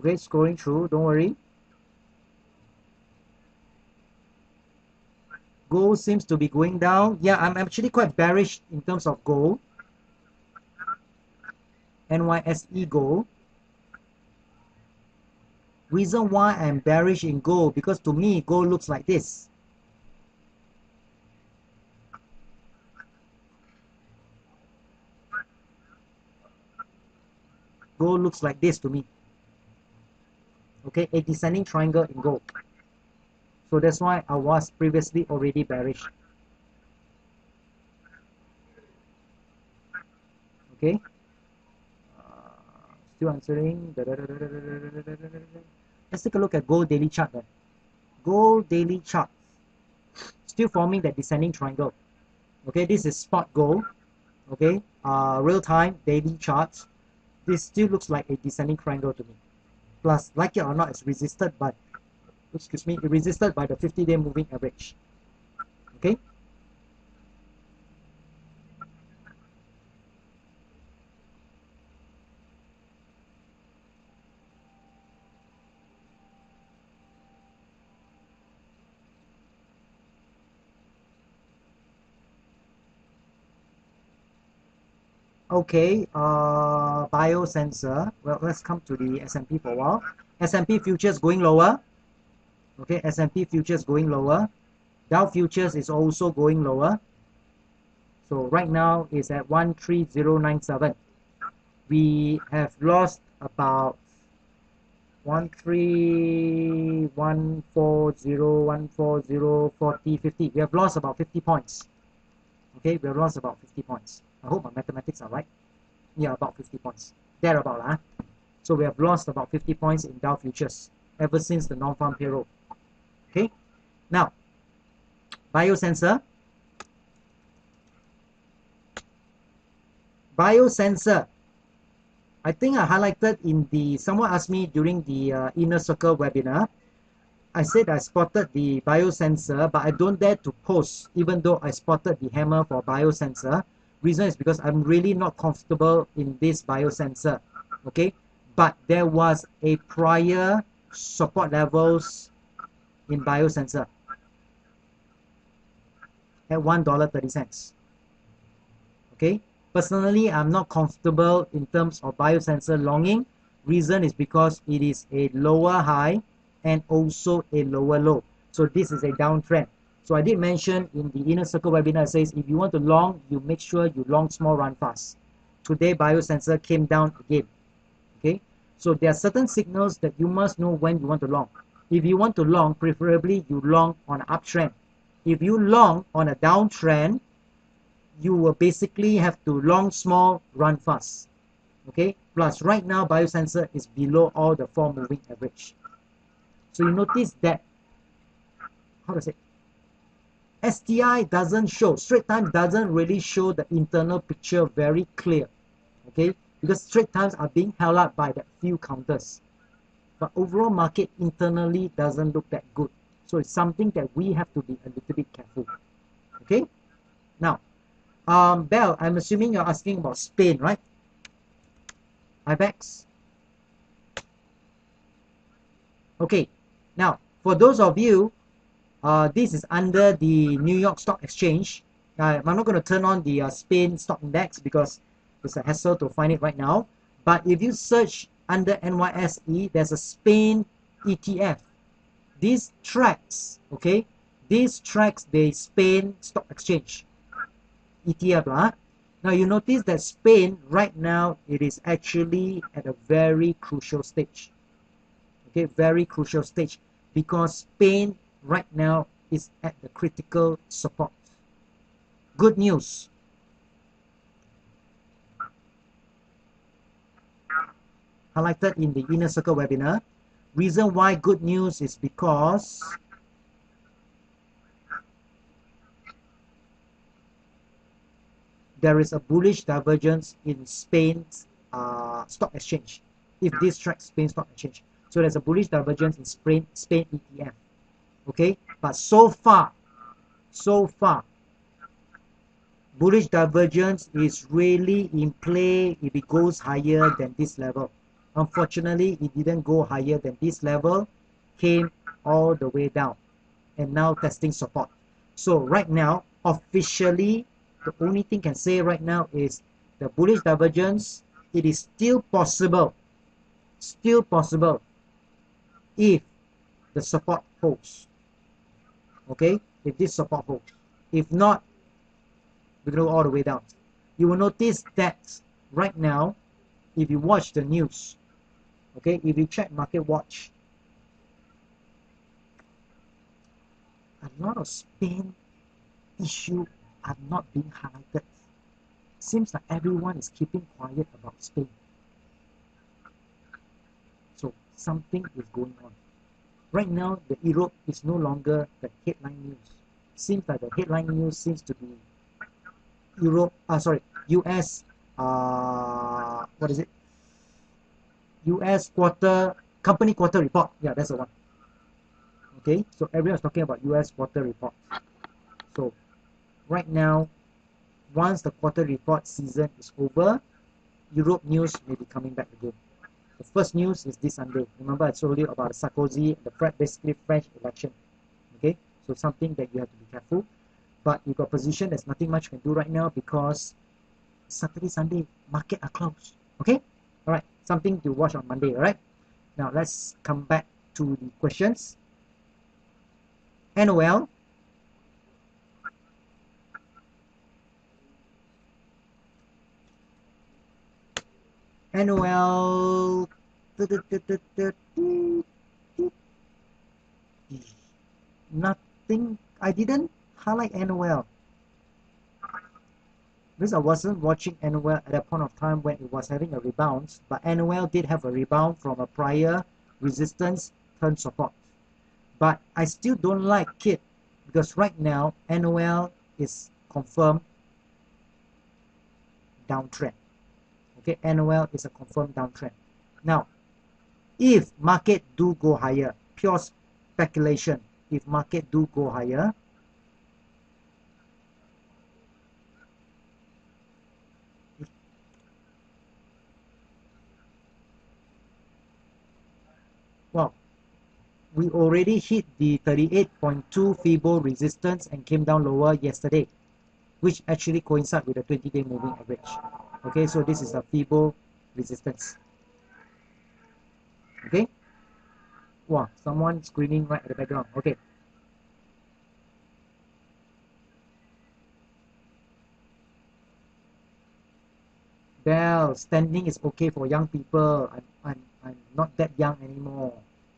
Okay, scrolling through, don't worry. Gold seems to be going down. Yeah, I'm actually quite bearish in terms of gold. NYSE gold. Reason why I'm bearish in gold, because to me gold looks like this. Gold looks like this to me. Okay, a descending triangle in gold. So that's why I was previously already bearish. Okay, still answering. Let's take a look at gold daily chart then. Gold daily chart, still forming that descending triangle. Okay, this is spot gold. Okay, real-time daily charts. This still looks like a descending triangle to me. Plus, like it or not, it's resisted by, excuse me, it resisted by the 50-day moving average. Okay. Okay, biosensor. Well, let's come to the S&P for a while. S&P futures going lower. Okay, S&P futures going lower. Dow futures is also going lower. So right now is at 13097. We have lost about 140, 50. We have lost about 50 points. Okay, we have lost about 50 points. I hope my mathematics are right. Yeah, about 50 points. Thereabout, huh? So we have lost about 50 points in Dow futures ever since the non-farm payroll. Okay, now biosensor. Biosensor. I think I highlighted in the, someone asked me during the Inner Circle webinar. I said I spotted the biosensor, but I don't dare to post even though I spotted the hammer for biosensor. Reason is because I'm really not comfortable in this biosensor. Okay, but there was a prior support levels in biosensor at $1.30. Okay, personally, I'm not comfortable in terms of biosensor longing. Reason is because it is a lower high and also a lower low. So this is a downtrend. So I did mention in the Inner Circle webinar, it says if you want to long, you make sure you long small, run fast. Today, biosensor came down again. Okay, so there are certain signals that you must know when you want to long. If you want to long, preferably you long on an uptrend. If you long on a downtrend, you will basically have to long small, run fast. Okay, plus right now biosensor is below all the 4 moving average. So you notice that, how to say, STI doesn't show, Straits Times doesn't really show the internal picture very clear. Okay, because Straits Times are being held up by that few counters. But overall market internally doesn't look that good. So it's something that we have to be a little bit careful. Okay, now Bell, I'm assuming you're asking about Spain, right? IBEX. Okay, now for those of you, this is under the New York Stock Exchange. I'm not going to turn on the Spain stock index because it's a hassle to find it right now. But if you search under NYSE, there's a Spain ETF. This tracks, okay, this tracks the Spain Stock Exchange ETF lah. Now you notice that Spain right now, it is actually at a very crucial stage. Okay, very crucial stage because Spain right now is at the critical support. Good news. Highlighted in the Inner Circle webinar. Reason why good news is because there is a bullish divergence in Spain's stock exchange. If this tracks Spain stock exchange, so there's a bullish divergence in Spain ETF. Okay, but so far, bullish divergence is really in play if it goes higher than this level. Unfortunately, it didn't go higher than this level, came all the way down, and now testing support. So right now, officially, the only thing can say right now is the bullish divergence. It is still possible if the support holds. Okay, if this support holds. If not, we go all the way down. You will notice that right now, if you watch the news, okay, if you check Market Watch, a lot of Spain issue are not being highlighted. Seems like everyone is keeping quiet about Spain. So something is going on. Right now, the Europe is no longer the headline news. Seems like the headline news seems to be US, what is it? US company quarter report. Yeah, that's the one. Okay, so everyone's talking about US quarter report. So right now, once the quarter report season is over, Europe news may be coming back again. The first news is this Sunday. Remember I told you about Sarkozy, basically French election. Okay, so something that you have to be careful. But you got position, there's nothing much you can do right now because Saturday, Sunday, market are closed. Okay, all right, something to watch on Monday. All right, now let's come back to the questions. NOL. NOL. Nothing. I didn't highlight NOL because I wasn't watching NOL at that point of time when it was having a rebound. But NOL did have a rebound from a prior resistance turn support. But I still don't like it because right now NOL is confirmed downtrend. Okay, NOL is a confirmed downtrend. Now, if market do go higher, pure speculation, if market do go higher, well, we already hit the 38.2 Fibo resistance and came down lower yesterday, which actually coincides with the 20-day moving average. Okay, so this is a Fibo resistance. Okay. Wow, someone screaming right at the background. Okay. Bell, standing is okay for young people. I'm not that young anymore.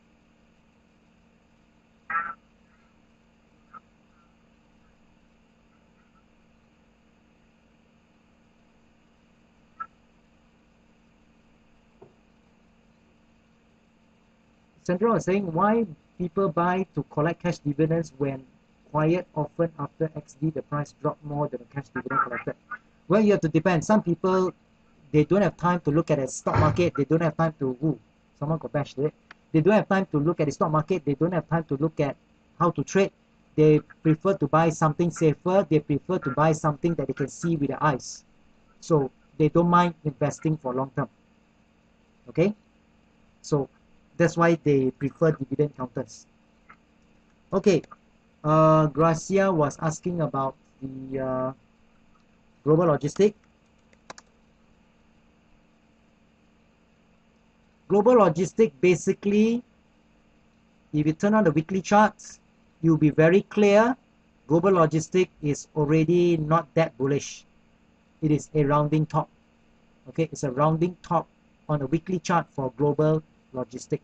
Sandra was saying why people buy to collect cash dividends when quiet often after XD the price dropped more than the cash dividend collected. Well, you have to depend. Some people, they don't have time to look at the stock market. They don't have time to, someone got bashed it. They don't have time to look at the stock market. They don't have time to look at how to trade. They prefer to buy something safer. They prefer to buy something that they can see with their eyes. So they don't mind investing for long term. Okay? So that's why they prefer dividend counters. Okay, Gracia was asking about the global logistic. Global logistic basically, if you turn on the weekly charts, you'll be very clear. Global logistic is already not that bullish. It is a rounding top. Okay, it's a rounding top on a weekly chart for global logistic.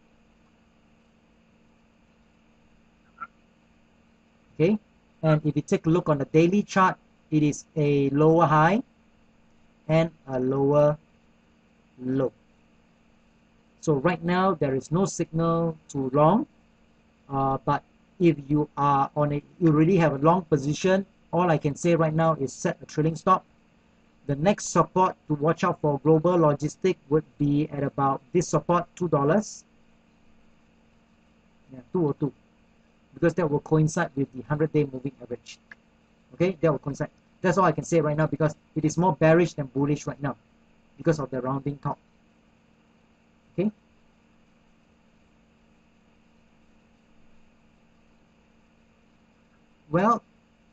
Okay, and if you take a look on the daily chart, it is a lower high and a lower low. So right now there is no signal to long, but if you are on a, you already have a long position, all I can say right now is set a trailing stop. The next support to watch out for global logistic would be at about this support, $2. Yeah, 202. Because that will coincide with the 100-day moving average. Okay, that will coincide. That's all I can say right now because it is more bearish than bullish right now because of the rounding top. Okay. Well,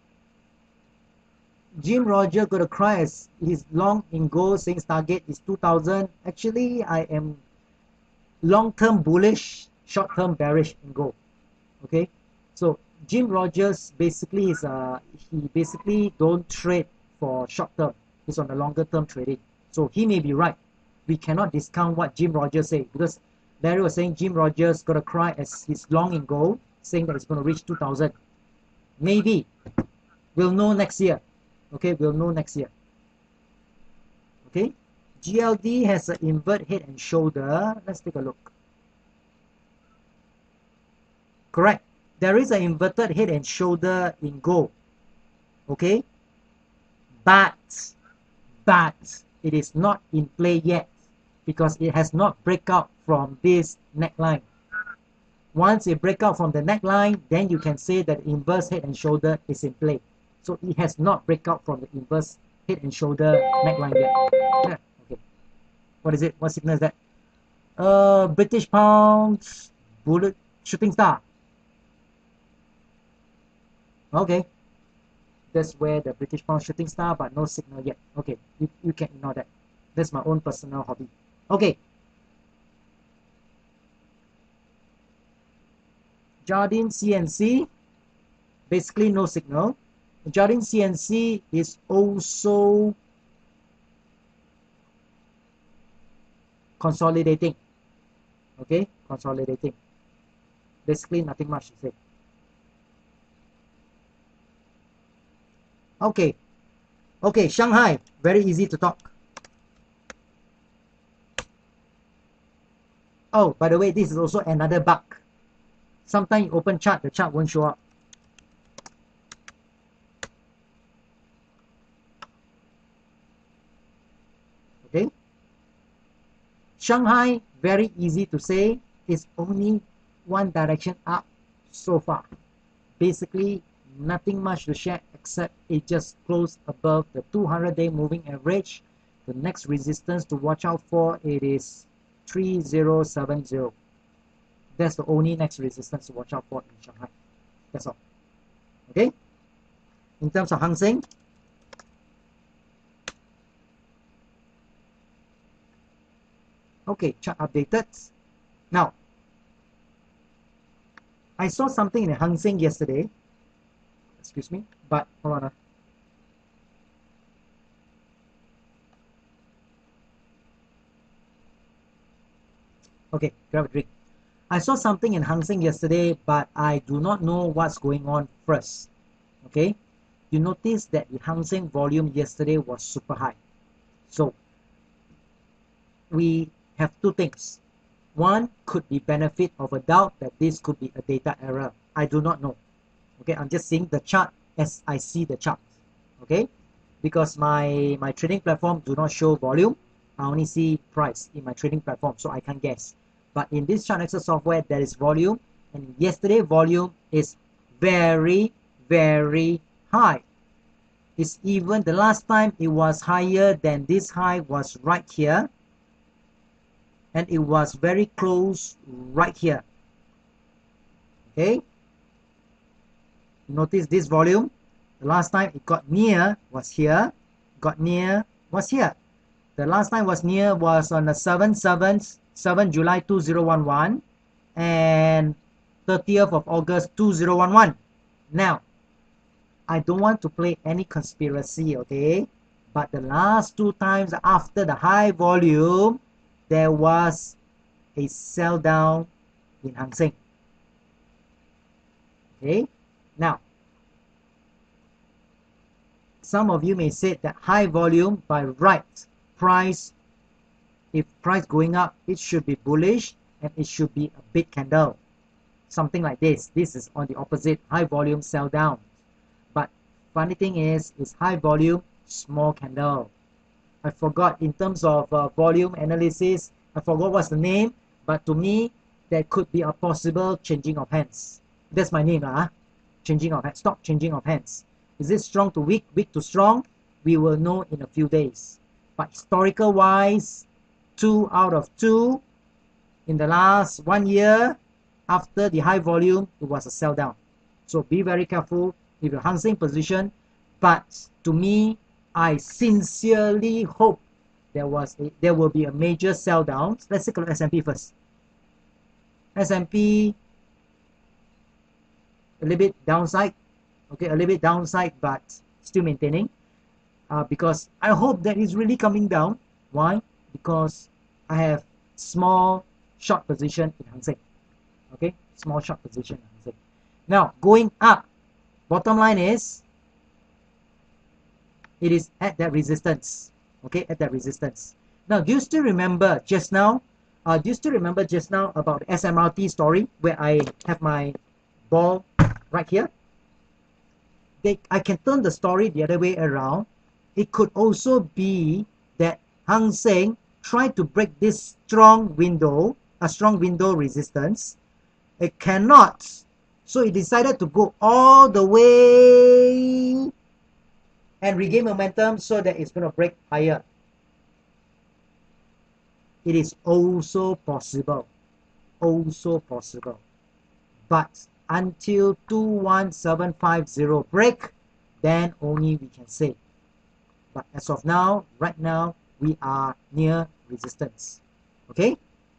Jim Roger got a cry as he's long in gold, saying target is 2000. Actually, I am long-term bullish, short-term bearish in gold. Okay, so Jim Rogers basically is he basically don't trade for short-term. He's on the longer-term trading. So he may be right. We cannot discount what Jim Rogers say, because Larry was saying Jim Rogers got a cry as he's long in gold, saying that it's going to reach 2000. Maybe we'll know next year. Okay, we'll know next year. Okay, GLD has an invert head and shoulder. Let's take a look. Correct. There is an inverted head and shoulder in gold. Okay, but it is not in play yet because it has not break out from this neckline. Once it break out from the neckline, then you can say that inverse head and shoulder is in play. So it has not break out from the inverse head and shoulder neckline yet. Yeah. Okay. What is it? What signal is that? British pound bullet shooting star. Okay. That's where the British pound shooting star, but no signal yet. Okay, you can ignore that. That's my own personal hobby. Okay. Jardine CNC, basically no signal. Jardine CNC is also consolidating. Okay, consolidating. Basically nothing much to say. Okay. Okay, Shanghai, very easy to talk. Oh, by the way, this is also another bug. Sometimes you open chart, the chart won't show up. Okay. Shanghai, very easy to say, is only one direction up so far. Basically, nothing much to share except it just closed above the 200-day moving average. The next resistance to watch out for, it is 3070. That's the only next resistance to watch out for in Shanghai. That's all. Okay. In terms of Hang Seng, okay, chart updated. Now, I saw something in the Hang Seng yesterday. Excuse me, but hold on. Okay, grab a drink. I saw something in Hang Seng yesterday, but I do not know what's going on first. Okay, you notice that the Hang Seng volume yesterday was super high. So we have two things. One could be benefit of a doubt that this could be a data error. I do not know. Okay, I'm just seeing the chart as I see the chart. Okay, because my trading platform do not show volume. I only see price in my trading platform, so I can't guess. But in this chart Excel software, there is volume, and yesterday volume is very, very high. It's even the last time it was higher than this high was right here, and it was very close right here. Okay, notice this volume. The last time it got near was here, got near was here. The last time was near was on the 7 July 2011 and 30th of August 2011. Now, I don't want to play any conspiracy, okay? But the last two times after the high volume, there was a sell down in Hang Seng. Okay? Now, some of you may say that high volume by right price, if price going up, it should be bullish and it should be a big candle. Something like this. This is on the opposite, high volume sell down. But funny thing is high volume, small candle. I forgot in terms of volume analysis, I forgot what's the name, but to me, there could be a possible changing of hands. That's my name, changing of hands, stock changing of hands. Is it strong to weak, weak to strong? We will know in a few days. But historical wise, 2 out of 2, in the last 1 year, after the high volume, it was a sell down. So be very careful if you're Hang Seng position. But to me, I sincerely hope there will be a major sell down. Let's take a look at S&P first. S&P a little bit downside, okay, a little bit downside, but still maintaining. Because I hope that it's really coming down. Why? Because I have small short position in Hang Seng. Okay, small short position in Hang Seng. Now going up, bottom line is it is at that resistance. Okay, at that resistance. Now, do you still remember just now? About the SMRT story where I have my ball right here? I can turn the story the other way around. It could also be that Hang Seng tried to break this strong window resistance. It cannot, so it decided to go all the way and regain momentum so that it's going to break higher. It is also possible, but until 21750 break, then only we can say. But as of now, right now, we are near resistance. Okay,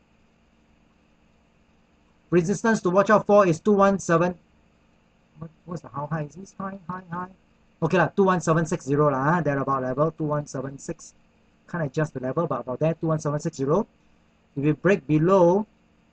resistance to watch out for is 217. What's the how high is this? High. Okay lah, 21760 lah, there about level 2176. Can't adjust the level, but about that 21760. If you break below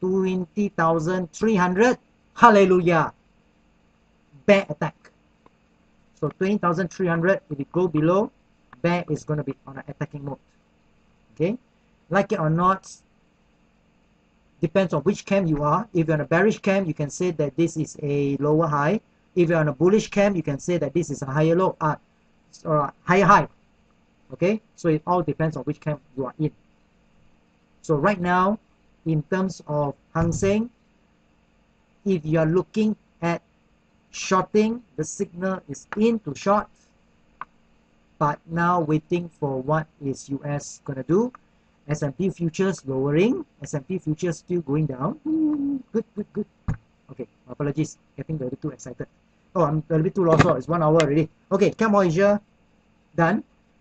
20,300, hallelujah, bear attack. So 20,300, if you go below, bear is going to be on an attacking mode. Okay, like it or not, depends on which camp you are. If you're in a bearish camp, you can say that this is a lower high. If you're in a bullish camp, you can say that this is a higher low, or higher high. Okay, so it all depends on which camp you are in. So right now, in terms of Hang Seng, if you are looking at shorting, the signal is in to short, but now waiting for what is US gonna do. S&P futures lowering, S&P futures still going down. Good. Okay, apologies, getting a little too excited. Oh, I'm a little bit too lost. It's 1 hour already. Okay, Cam Asia done.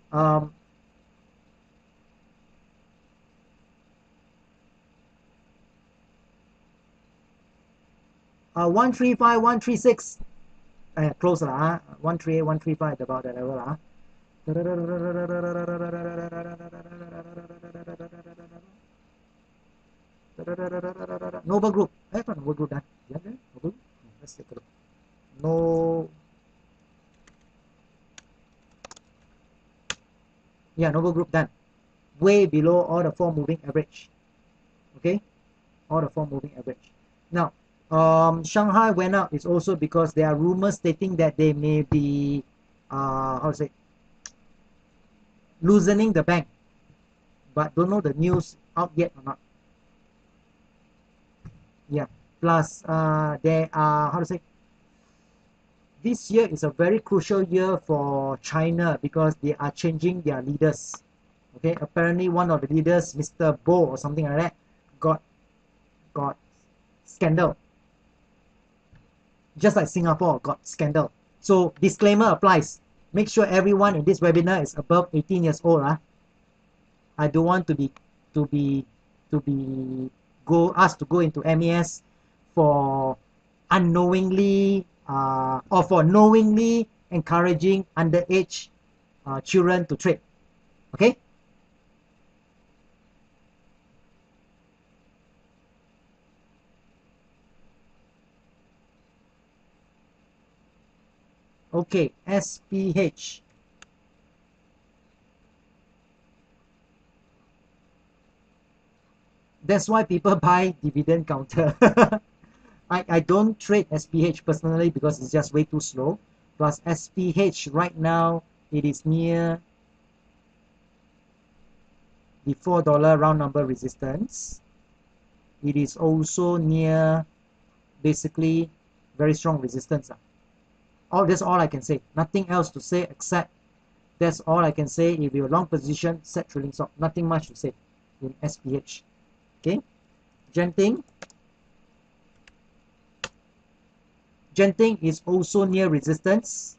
135, 136. Close lah. 138, 135 about that level lah. Noble Group. Not Noble Group done. Yeah, Noble. Let's take a look. No. Yeah, Noble Group done. Way below all the 4 moving average. Okay, all the 4 moving average. Now, Shanghai went up is also because there are rumors stating that they may be loosening the bank, but don't know the news out yet or not. Yeah, plus there are this year is a very crucial year for China because they are changing their leaders. Okay, apparently one of the leaders, Mr. Bo or something like that, got scandal. Just like Singapore got scandal. So disclaimer applies. Make sure everyone in this webinar is above 18 years old. I don't want to be asked to go into MAS for unknowingly or for knowingly encouraging underage children to trade. Okay. Okay, SPH. That's why people buy dividend counter. I don't trade SPH personally because it's just way too slow. Plus SPH right now, it is near the $4 round number resistance. It is also near basically very strong resistance. That's all I can say. Nothing else to say except that's all I can say. If you're long position, set trailing stop. Nothing much to say in SPH. Okay. Genting. Genting is also near resistance.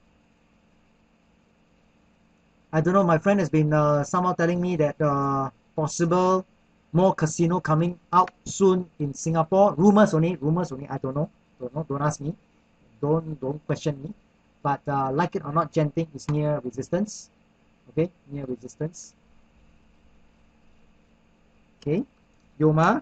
I don't know, my friend has been somehow telling me that possible more casino coming out soon in Singapore. Rumors only, I don't know, don't ask me, don't question me. But like it or not, Genting is near resistance. Okay, near resistance. Okay, Yoma.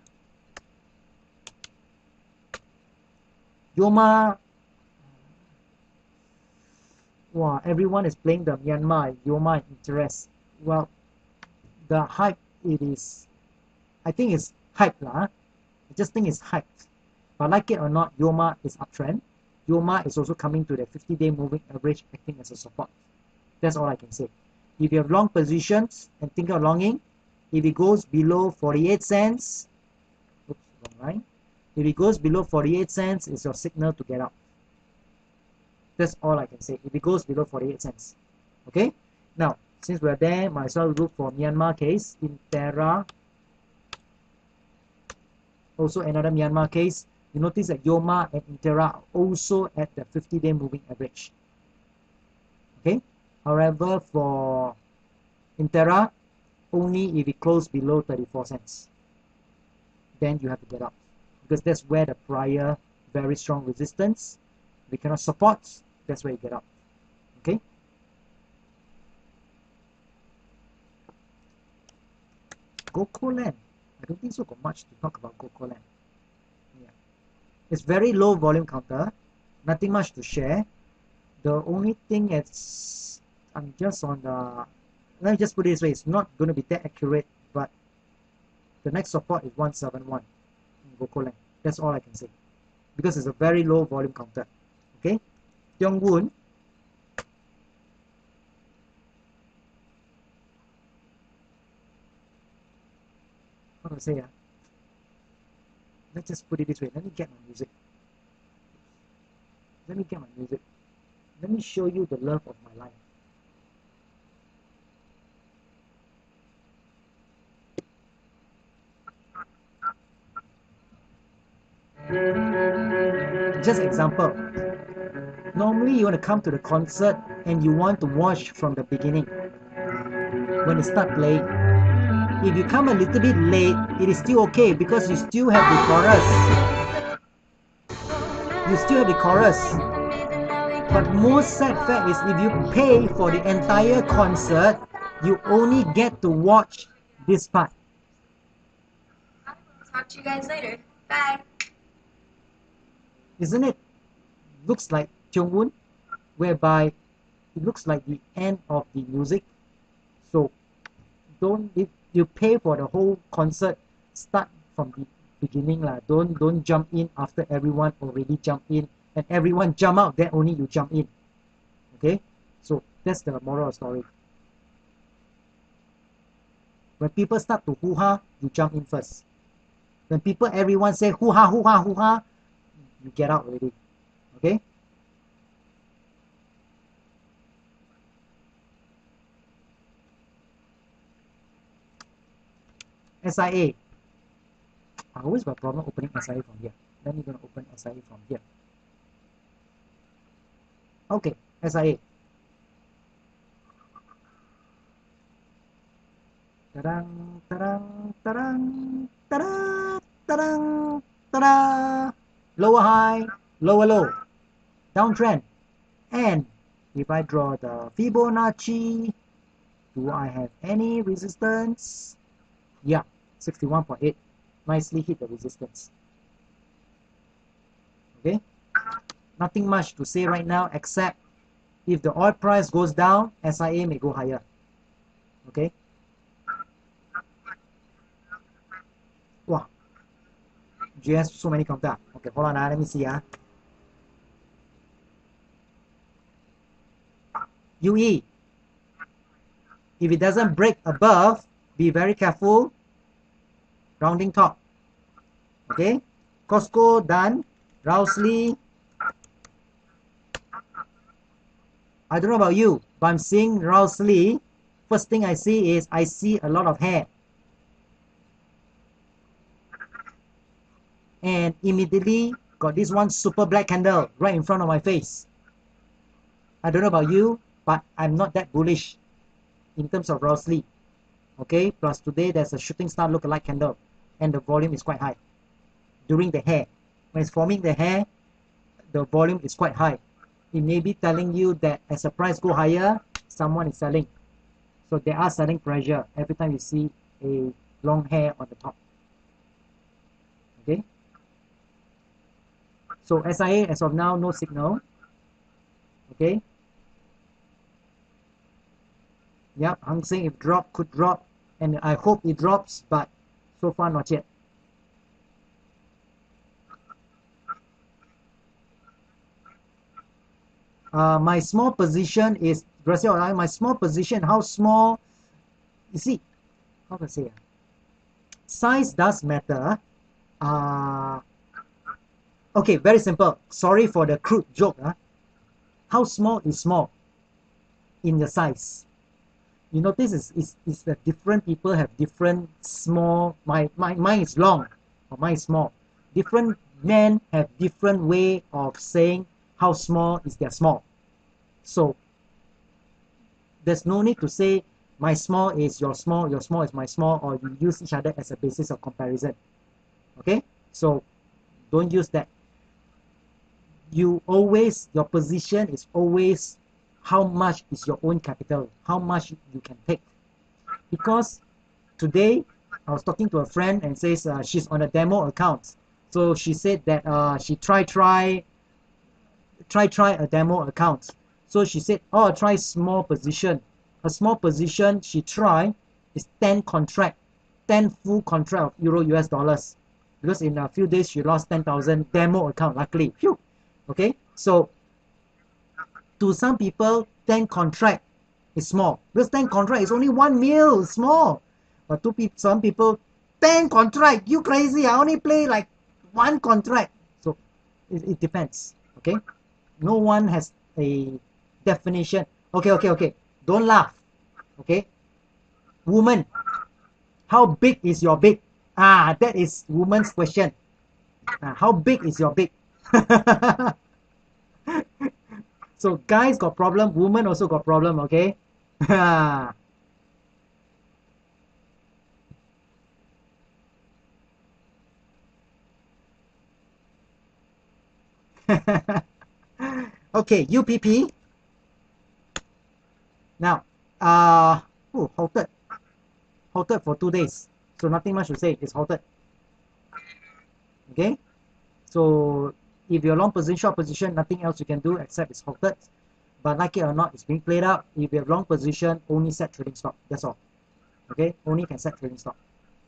Wow, everyone is playing the Myanmar Yoma interest. Well, the hype, it is, I think it's hype lah. I just think it's hype. But like it or not, Yoma is uptrend. Yoma is also coming to the 50-day moving average, acting as a support. That's all I can say. If you have long positions and think of longing, if it goes below 48 cents, oops, wrong line. If it goes below 48 cents, it's your signal to get out. That's all I can say. If it goes below 48 cents. Okay? Now, since we're there, might as well look for Myanmar case. Intera. Also another Myanmar case. You notice that Yoma and Intera are also at the 50-day moving average. Okay? However, for Intera, only if it closed below 34 cents. Then you have to get out. Because that's where the prior very strong resistance, we cannot support, that's where you get out. Okay? Gokoland. I don't think so got much to talk about Gokoland. Yeah. It's very low volume counter. Nothing much to share. The only thing is, I'm just on the, let me just put it this way, it's not going to be that accurate, but the next support is 171 in Gokoland. That's all I can say. Because it's a very low volume counter. Okay? Yongwoon. How do I say? Let's just put it this way. Let me get my music. Let me show you the love of my life. Just example. Normally you want to come to the concert and you want to watch from the beginning when it start playing. If you come a little bit late, it is still okay because you still have the chorus. You still have the chorus. But most sad fact is if you pay for the entire concert, you only get to watch this part. I will talk to you guys later. Bye. Isn't it? Looks like Jongwoon, whereby it looks like the end of the music. So don't, if you pay for the whole concert, start from the beginning lah. Don't jump in after everyone already jumped in and everyone jump out, then only you jump in. Okay, so that's the moral of the story. When people start to hoo-ha, you jump in first. When everyone say hoo-ha, hoo-ha, hoo-ha, you get out already. Okay? SIA. I always have a problem opening SIA from here. Let me gonna open SIA from here. Okay, SIA. Tarang, tarang, tarang, tarang, tarang, tarang. Lower high, lower low, downtrend. And if I draw the Fibonacci, do I have any resistance? Yeah, 61.8. Nicely hit the resistance. Okay, nothing much to say right now except if the oil price goes down, SIA may go higher. Okay. Wow. GS so many counter. Okay, hold on, let me see. UE. If it doesn't break above, be very careful. Rounding top. Okay. Costco done. Rousley. I don't know about you, but I'm seeing Rousley. First thing I see is I see a lot of hair. and immediately got this one super black candle right in front of my face. I don't know about you, but I'm not that bullish in terms of Rosely. Okay, plus today there's a shooting star look-alike candle, and the volume is quite high during the hair. When it's forming the hair, the volume is quite high. It may be telling you that as the price go higher, someone is selling. So there are selling pressure every time you see a long hair on the top. Okay. So SIA as of now, no signal. Okay. Yep, Hang Seng if drop could drop, and I hope it drops, but so far not yet. My small position is Brazil. My small position, how small? You see, how to say? Size does matter. Okay, very simple. Sorry for the crude joke. How small is small in the size? You notice is that different people have different small. Mine is long, or mine is small. Different men have different way of saying how small is their small. So there's no need to say my small is your small is my small, or you use each other as a basis of comparison. Okay, so don't use that. You always, your position is always how much is your own capital, how much you can take. Because today I was talking to a friend and says she's on a demo account. So she said that she try a demo account. So she said, oh, try small position. A small position she try is 10 contract, 10 full contract of Euro US dollars. Because in a few days she lost 10,000 demo account, luckily. Phew. Okay, so to some people 10 contract is small, because 10 contract is only 1 mil, small. But to some people 10 contract, you crazy, I only play like 1 contract. So it depends. Okay, no one has a definition. Okay, don't laugh. Okay, woman, how big is your big? That is woman's question. How big is your big? So guys got problem, women also got problem. Okay. Okay, UPP. Now, halted for 2 days, so nothing much to say. It's halted. Okay, so if you're long position, short position, nothing else you can do except it's halted. But like it or not, it's being played out. If you have long position, only set trading stop. That's all. Okay, only can set trading stop.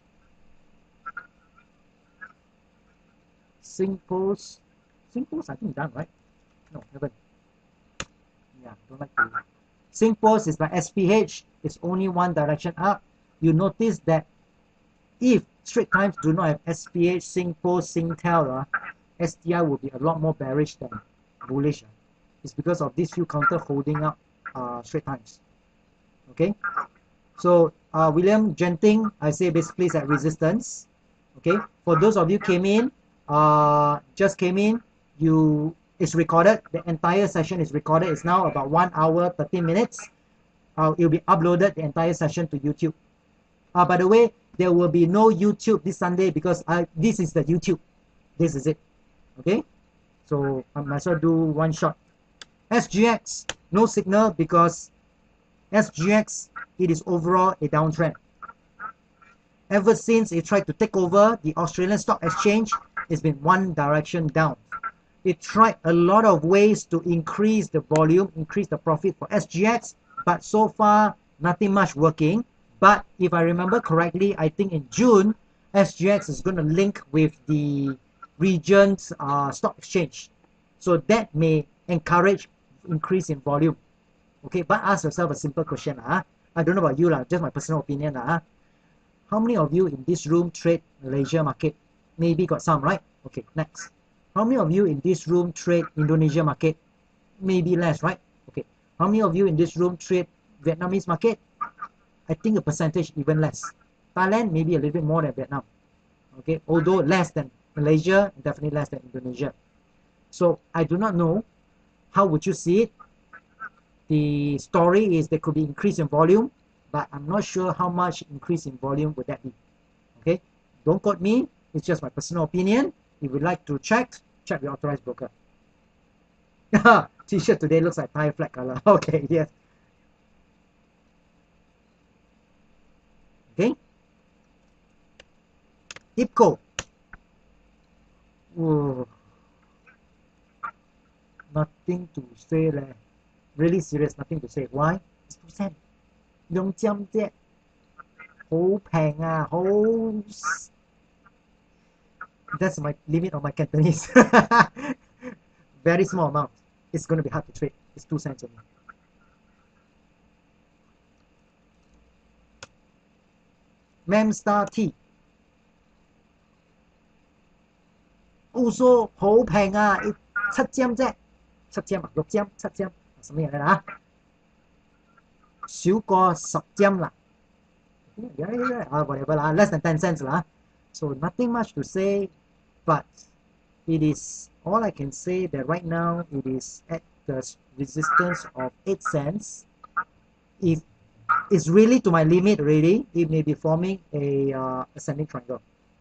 Singpost, I think done, right? No, haven't. Yeah, don't like to. Singpost is like SPH. It's only one direction up. You notice that if Straits Times do not have SPH, Singpost, Singtel, STI will be a lot more bearish than bullish. It's because of these few counter holding up Straits Times. Okay, so William Genting, I say basically is at resistance. Okay, for those of you just came in, it's recorded. The entire session is recorded. It's now about 1 hour 13 minutes. It'll be uploaded, the entire session, to YouTube. By the way, there will be no YouTube this Sunday because this is the YouTube. This is it. Okay, so I might as well do one shot. SGX, no signal because SGX, it is overall a downtrend. Ever since it tried to take over the Australian Stock Exchange, it's been one direction down. It tried a lot of ways to increase the volume, increase the profit for SGX, but so far nothing much working. But if I remember correctly, I think in June, SGX is going to link with the region's stock exchange. So that may encourage increase in volume. Okay, but ask yourself a simple question. I don't know about you, just my personal opinion. How many of you in this room trade Malaysia market? Maybe got some, right? Okay, next. How many of you in this room trade Indonesia market? Maybe less, right? Okay. How many of you in this room trade Vietnamese market? I think a percentage even less. Thailand maybe a little bit more than Vietnam. Okay, although less than Malaysia, definitely less than Indonesia. So I do not know. How would you see it? The story is there could be increase in volume, but I'm not sure how much increase in volume would that be. Okay, don't quote me. It's just my personal opinion. If you'd like to check with authorized broker. T-shirt today looks like Thai flag color. Okay, yes. Okay. IPCO. Ooh. Nothing to say leh. Really serious, nothing to say. Why? It's 2 cents. 2針啫，好平啊，好 That's my limit of my Cantonese. Very small amount. It's going to be hard to trade. It's 2 cents only. Memstar T. Also 好平啊，7針啫，7針啊，6針，7針，什麼嘢嚟啊？少過10針啦。Whatever 啦 ，less than 10 cents 啦。So nothing much to say, but it is all I can say that right now it is at the resistance of 8 cents. If it's really to my limit already, it may be forming a ascending triangle.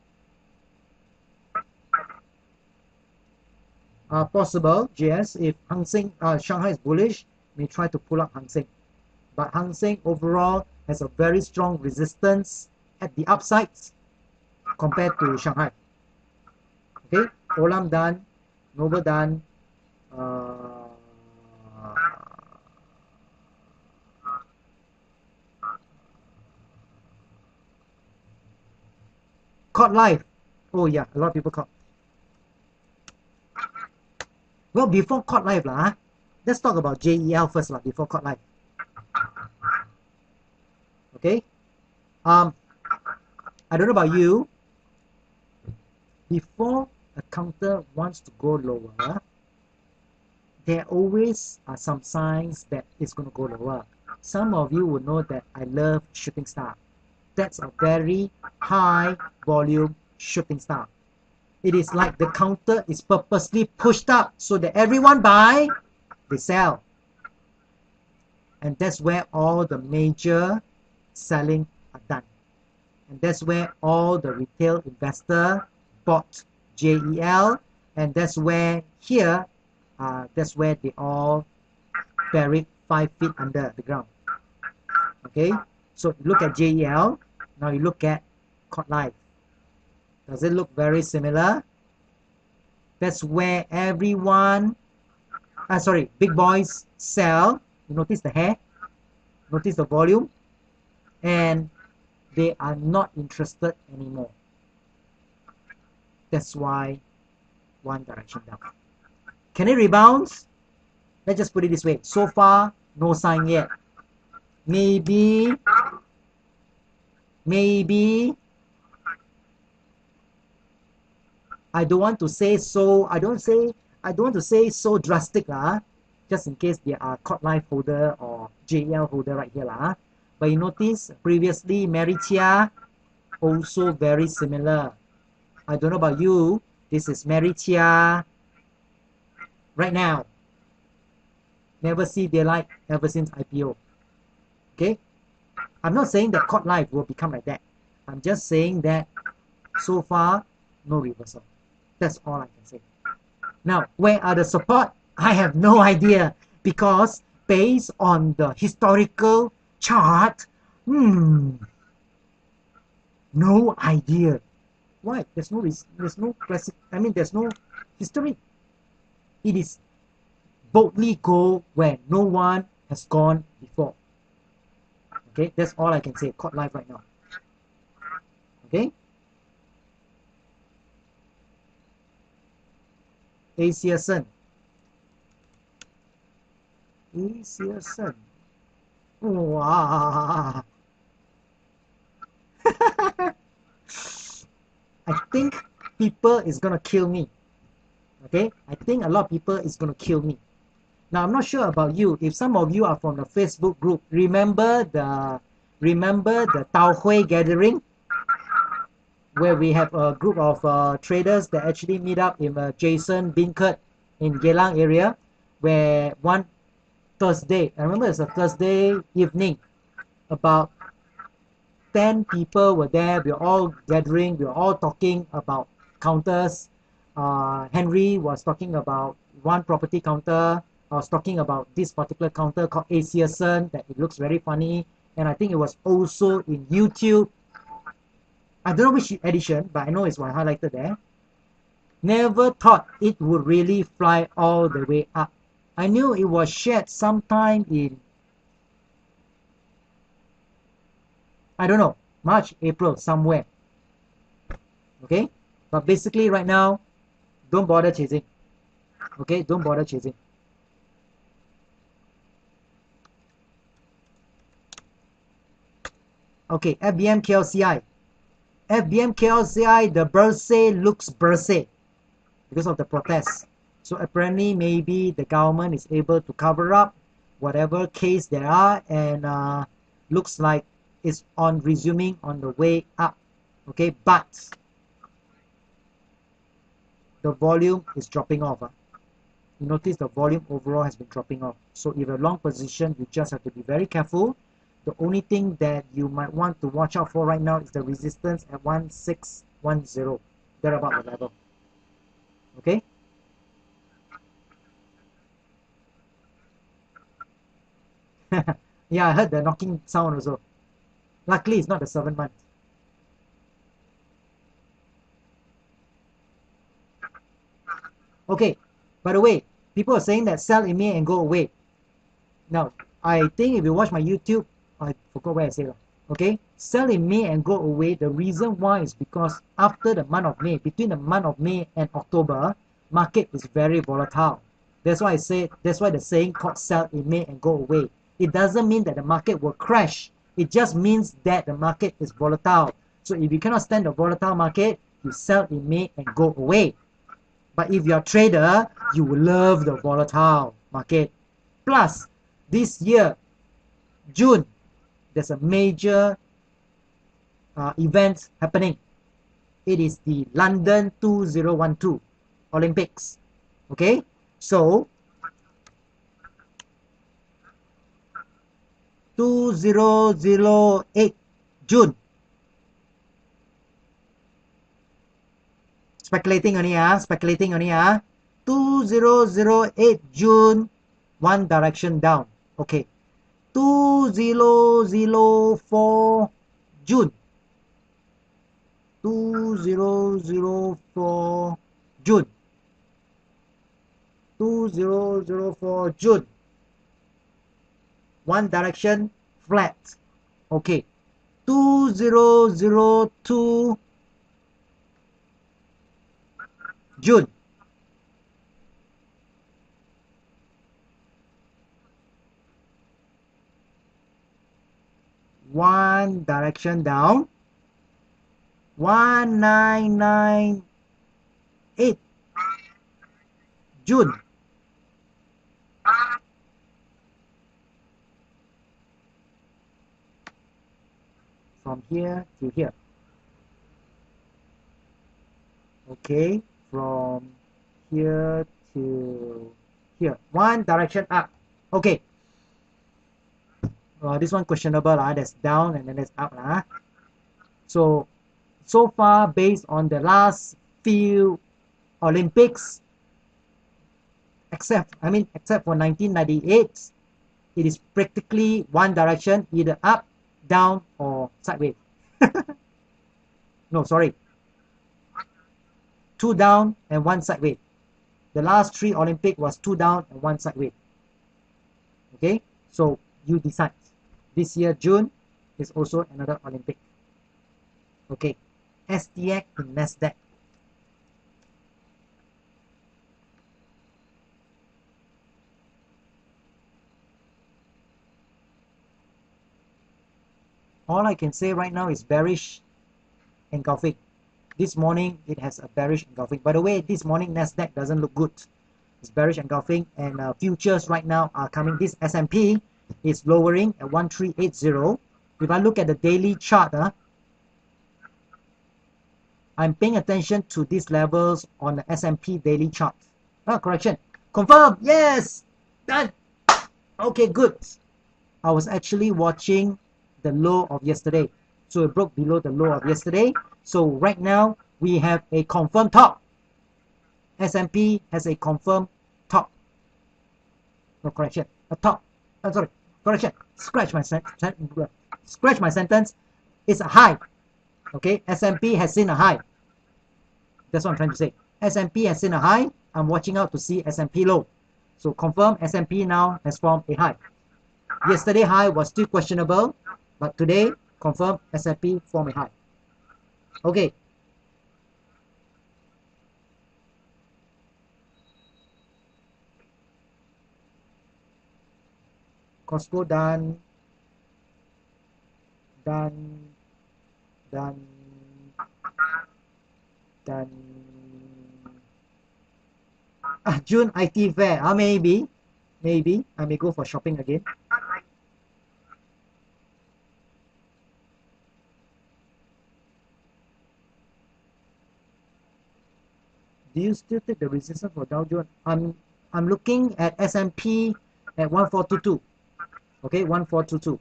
Possible, yes, if Hang Seng, Shanghai is bullish, may try to pull up Hang Seng. But Hang Seng overall has a very strong resistance at the upsides compared to Shanghai. Okay, Olam done, Noble done, caught live. Oh yeah, a lot of people caught. Well, before caught live lah, let's talk about JEL first lah, before caught live. Okay, I don't know about you. Before a counter wants to go lower, there always are some signs that it's going to go lower. Some of you will know that I love shooting star. That's a very high volume shooting star. It is like the counter is purposely pushed up so that everyone buy, they sell. And that's where all the major selling are done. And that's where all the retail investor bought JEL, and that's where here, that's where they all buried 5 feet under the ground. Okay, so look at JEL, now you look at caught live. Does it look very similar? That's where everyone, big boys sell. You notice the hair, notice the volume, and they are not interested anymore. That's why one direction down. Can it rebound? Let's just put it this way. So far, no sign yet. Maybe I don't want to say so. I don't want to say so drastic lah. Just in case there are caught live holder or JL holder right here lah. But you notice previously Meritia also very similar. I don't know about you. This is Meritia right now. Never see daylight ever since IPO. Okay? I'm not saying that caught live will become like that. I'm just saying that so far, no reversal. That's all I can say. Now, where are the support? I have no idea, because based on the historical chart, no idea. Why? There's no classic. I mean, there's no history. It is boldly go where no one has gone before. Okay, that's all I can say. Caught live right now. Okay. ACSN. Wow. I think people is gonna kill me. Okay, I think a lot of people is gonna kill me. Now I'm not sure about you. If some of you are from the Facebook group, remember the Tao Hui gathering? where we have a group of traders that actually meet up in Jason Binkert in Geylang area, where one Thursday, I remember it's a Thursday evening, about 10 people were there. We were all gathering, we were all talking about counters. Henry was talking about one property counter. I was talking about this particular counter called ACSN, that it looks very funny, and I think it was also in YouTube. I don't know which edition, but I know it's one highlighted there. Never thought it would really fly all the way up. I knew it was shared sometime in, I don't know, March, April, somewhere. Okay? But basically right now, don't bother chasing. Okay? Don't bother chasing. Okay, FBM KLCI. FBM KLCI, the Burse looks Burse because of the protests. So apparently maybe the government is able to cover up whatever case there are, and looks like it's on resuming on the way up. Okay, but the volume is dropping off. You notice the volume overall has been dropping off. So if you're long position, you just have to be very careful. The only thing that you might want to watch out for right now is the resistance at 1610. They're about the level. Okay? Yeah, I heard the knocking sound also. Luckily, it's not the 7 months. Okay, by the way, people are saying that sell in May and go away. Now, I think if you watch my YouTube, I forgot where I said it. Okay, sell in May and go away. The reason why is because after the month of May, between the month of May and October, market is very volatile. That's why I say, that's why the saying called sell in May and go away. It doesn't mean that the market will crash. It just means that the market is volatile. So if you cannot stand the volatile market, you sell in May and go away. But if you're a trader, you will love the volatile market. Plus, this year, June, there's a major event happening. It is the London 2012 Olympics. Okay, so 2008 June. Speculating only, speculating only. 2008 June, one direction down. Okay. 2004 June. 2004 June. 2004 June. One direction flat. Okay. 2002 June. One direction down. 1998 June. From here to here. Okay, from here to here. One direction up. Okay. This one questionable. That's down and then that's up. So far, based on the last few Olympics, except for 1998, it is practically one direction, either up, down, or sideways. No, sorry. Two down and one sideways. The last three Olympic was two down and one sideways. Okay, so you decide. This year, June, is also another Olympic. Okay, STX and NASDAQ. All I can say right now is bearish engulfing. This morning, it has a bearish engulfing. By the way, this morning, NASDAQ doesn't look good. It's bearish engulfing, and futures right now are coming. This S&P is lowering at 1380. If I look at the daily chart, I'm paying attention to these levels on the S&P daily chart. Correction. Confirm. Yes. Done. Okay, good. I was actually watching the low of yesterday. So it broke below the low of yesterday. So right now we have a confirmed top. S&P has a confirmed top. No, correction. A top. I'm sorry. Correction. Scratch my sentence. It's a high. Okay. S&P has seen a high. That's what I'm trying to say. S&P has seen a high. I'm watching out to see S&P low. So confirm S&P now has formed a high. Yesterday high was still questionable, but today confirm S&P formed a high. Okay. Costco done. June IT fair. Maybe I may go for shopping again. Do you still take the resistance for Dow Jones? I'm looking at S&P at 1422. Okay, 1422.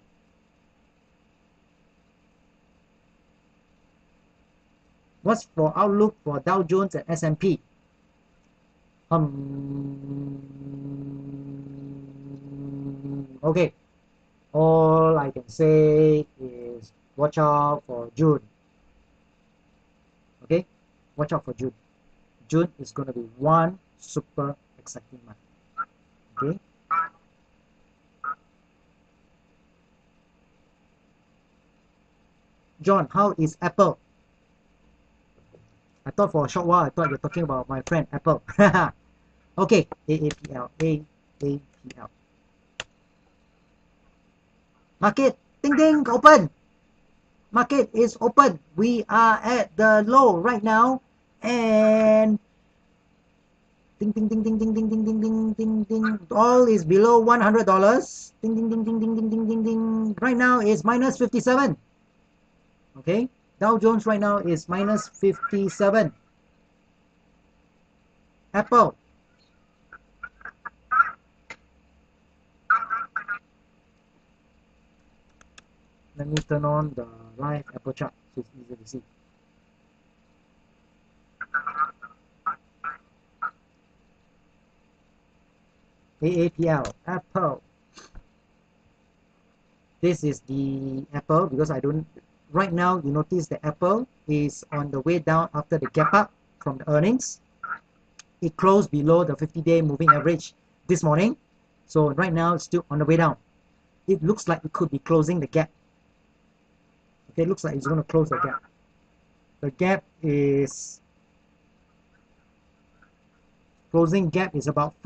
What's for outlook for Dow Jones and S&P? Okay. All I can say is watch out for June. Okay, watch out for June. June is going to be one super exciting month. Okay. John, how is Apple? I thought for a short while, I thought you're talking about my friend Apple. Okay, AAPL. Market, ding ding, open. Market is open. We are at the low right now, and ding ding ding ding ding ding ding ding ding ding ding. All is below $100. Ding ding ding ding ding ding ding ding ding. Right now is minus 57. Okay, Dow Jones right now is minus 57. Apple. Let me turn on the live Apple chart so it's easier to see. AAPL, Apple. This is the Apple because I don't, right now you notice the Apple is on the way down after the gap up from the earnings. It closed below the 50-day moving average this morning. So right now it's still on the way down. It looks like it could be closing the gap. Okay, it looks like it's going to close the gap. The gap is, closing gap is about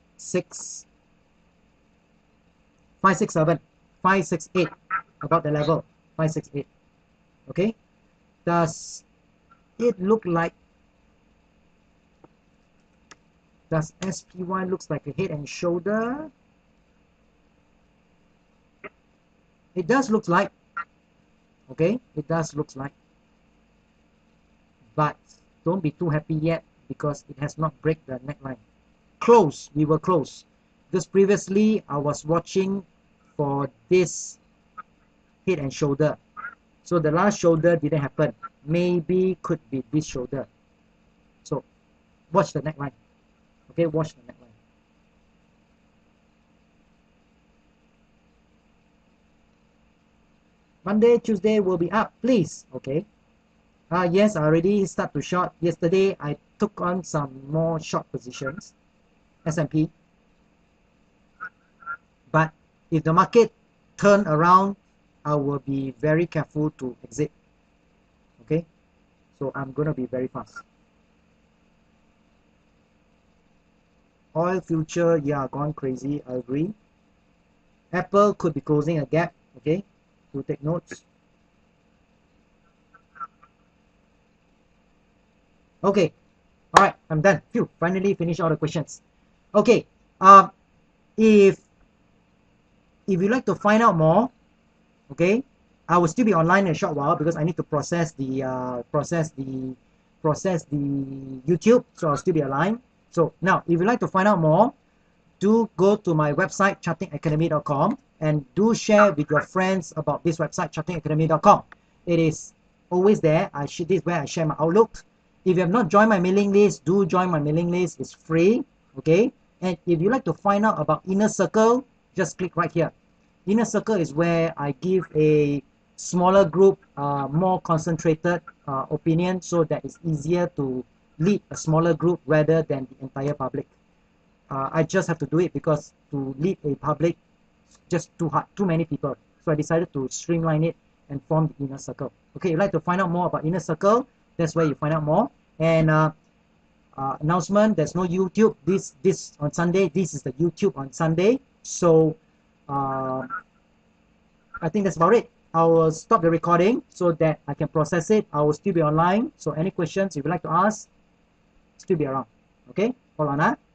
567, 568, about the level, 568. Okay, does it look like, does SPY looks like a head and shoulder? It does look like, okay, it does look like, but don't be too happy yet because it has not break the neckline. Close, we were close because previously I was watching for this head and shoulder. So the last shoulder didn't happen. Maybe could be this shoulder. So watch the neckline. Okay, watch the neckline. Monday, Tuesday will be up, please. Okay. Yes, I already start to short. Yesterday, I took on some more short positions, S&P. But if the market turn around, I will be very careful to exit. Okay, so I'm going to be very fast. Oil future, yeah, gone crazy, I agree. Apple could be closing a gap, okay, to take notes. Okay, all right, I'm done. Phew, finally finish all the questions. Okay, if you'd like to find out more, okay, I will still be online in a short while because I need to process the process the YouTube, so I'll still be aligned. So now, if you'd like to find out more, do go to my website, chartingacademy.com, and do share with your friends about this website, chartingacademy.com. It is always there. This is where I share my outlook. If you have not joined my mailing list, do join my mailing list. It's free, okay? And if you like to find out about Inner Circle, just click right here. Inner Circle is where I give a smaller group, more concentrated opinion, so that it's easier to lead a smaller group rather than the entire public. I just have to do it because to lead a public, just too hard, too many people. So I decided to streamline it and form the Inner Circle. Okay, if you'd like to find out more about Inner Circle, that's where you find out more. And announcement, there's no YouTube this on Sunday. This is the YouTube on Sunday. So I think that's about it. I will stop the recording so that I can process it. I will still be online. So any questions if you'd like to ask, still be around. Okay, hold on.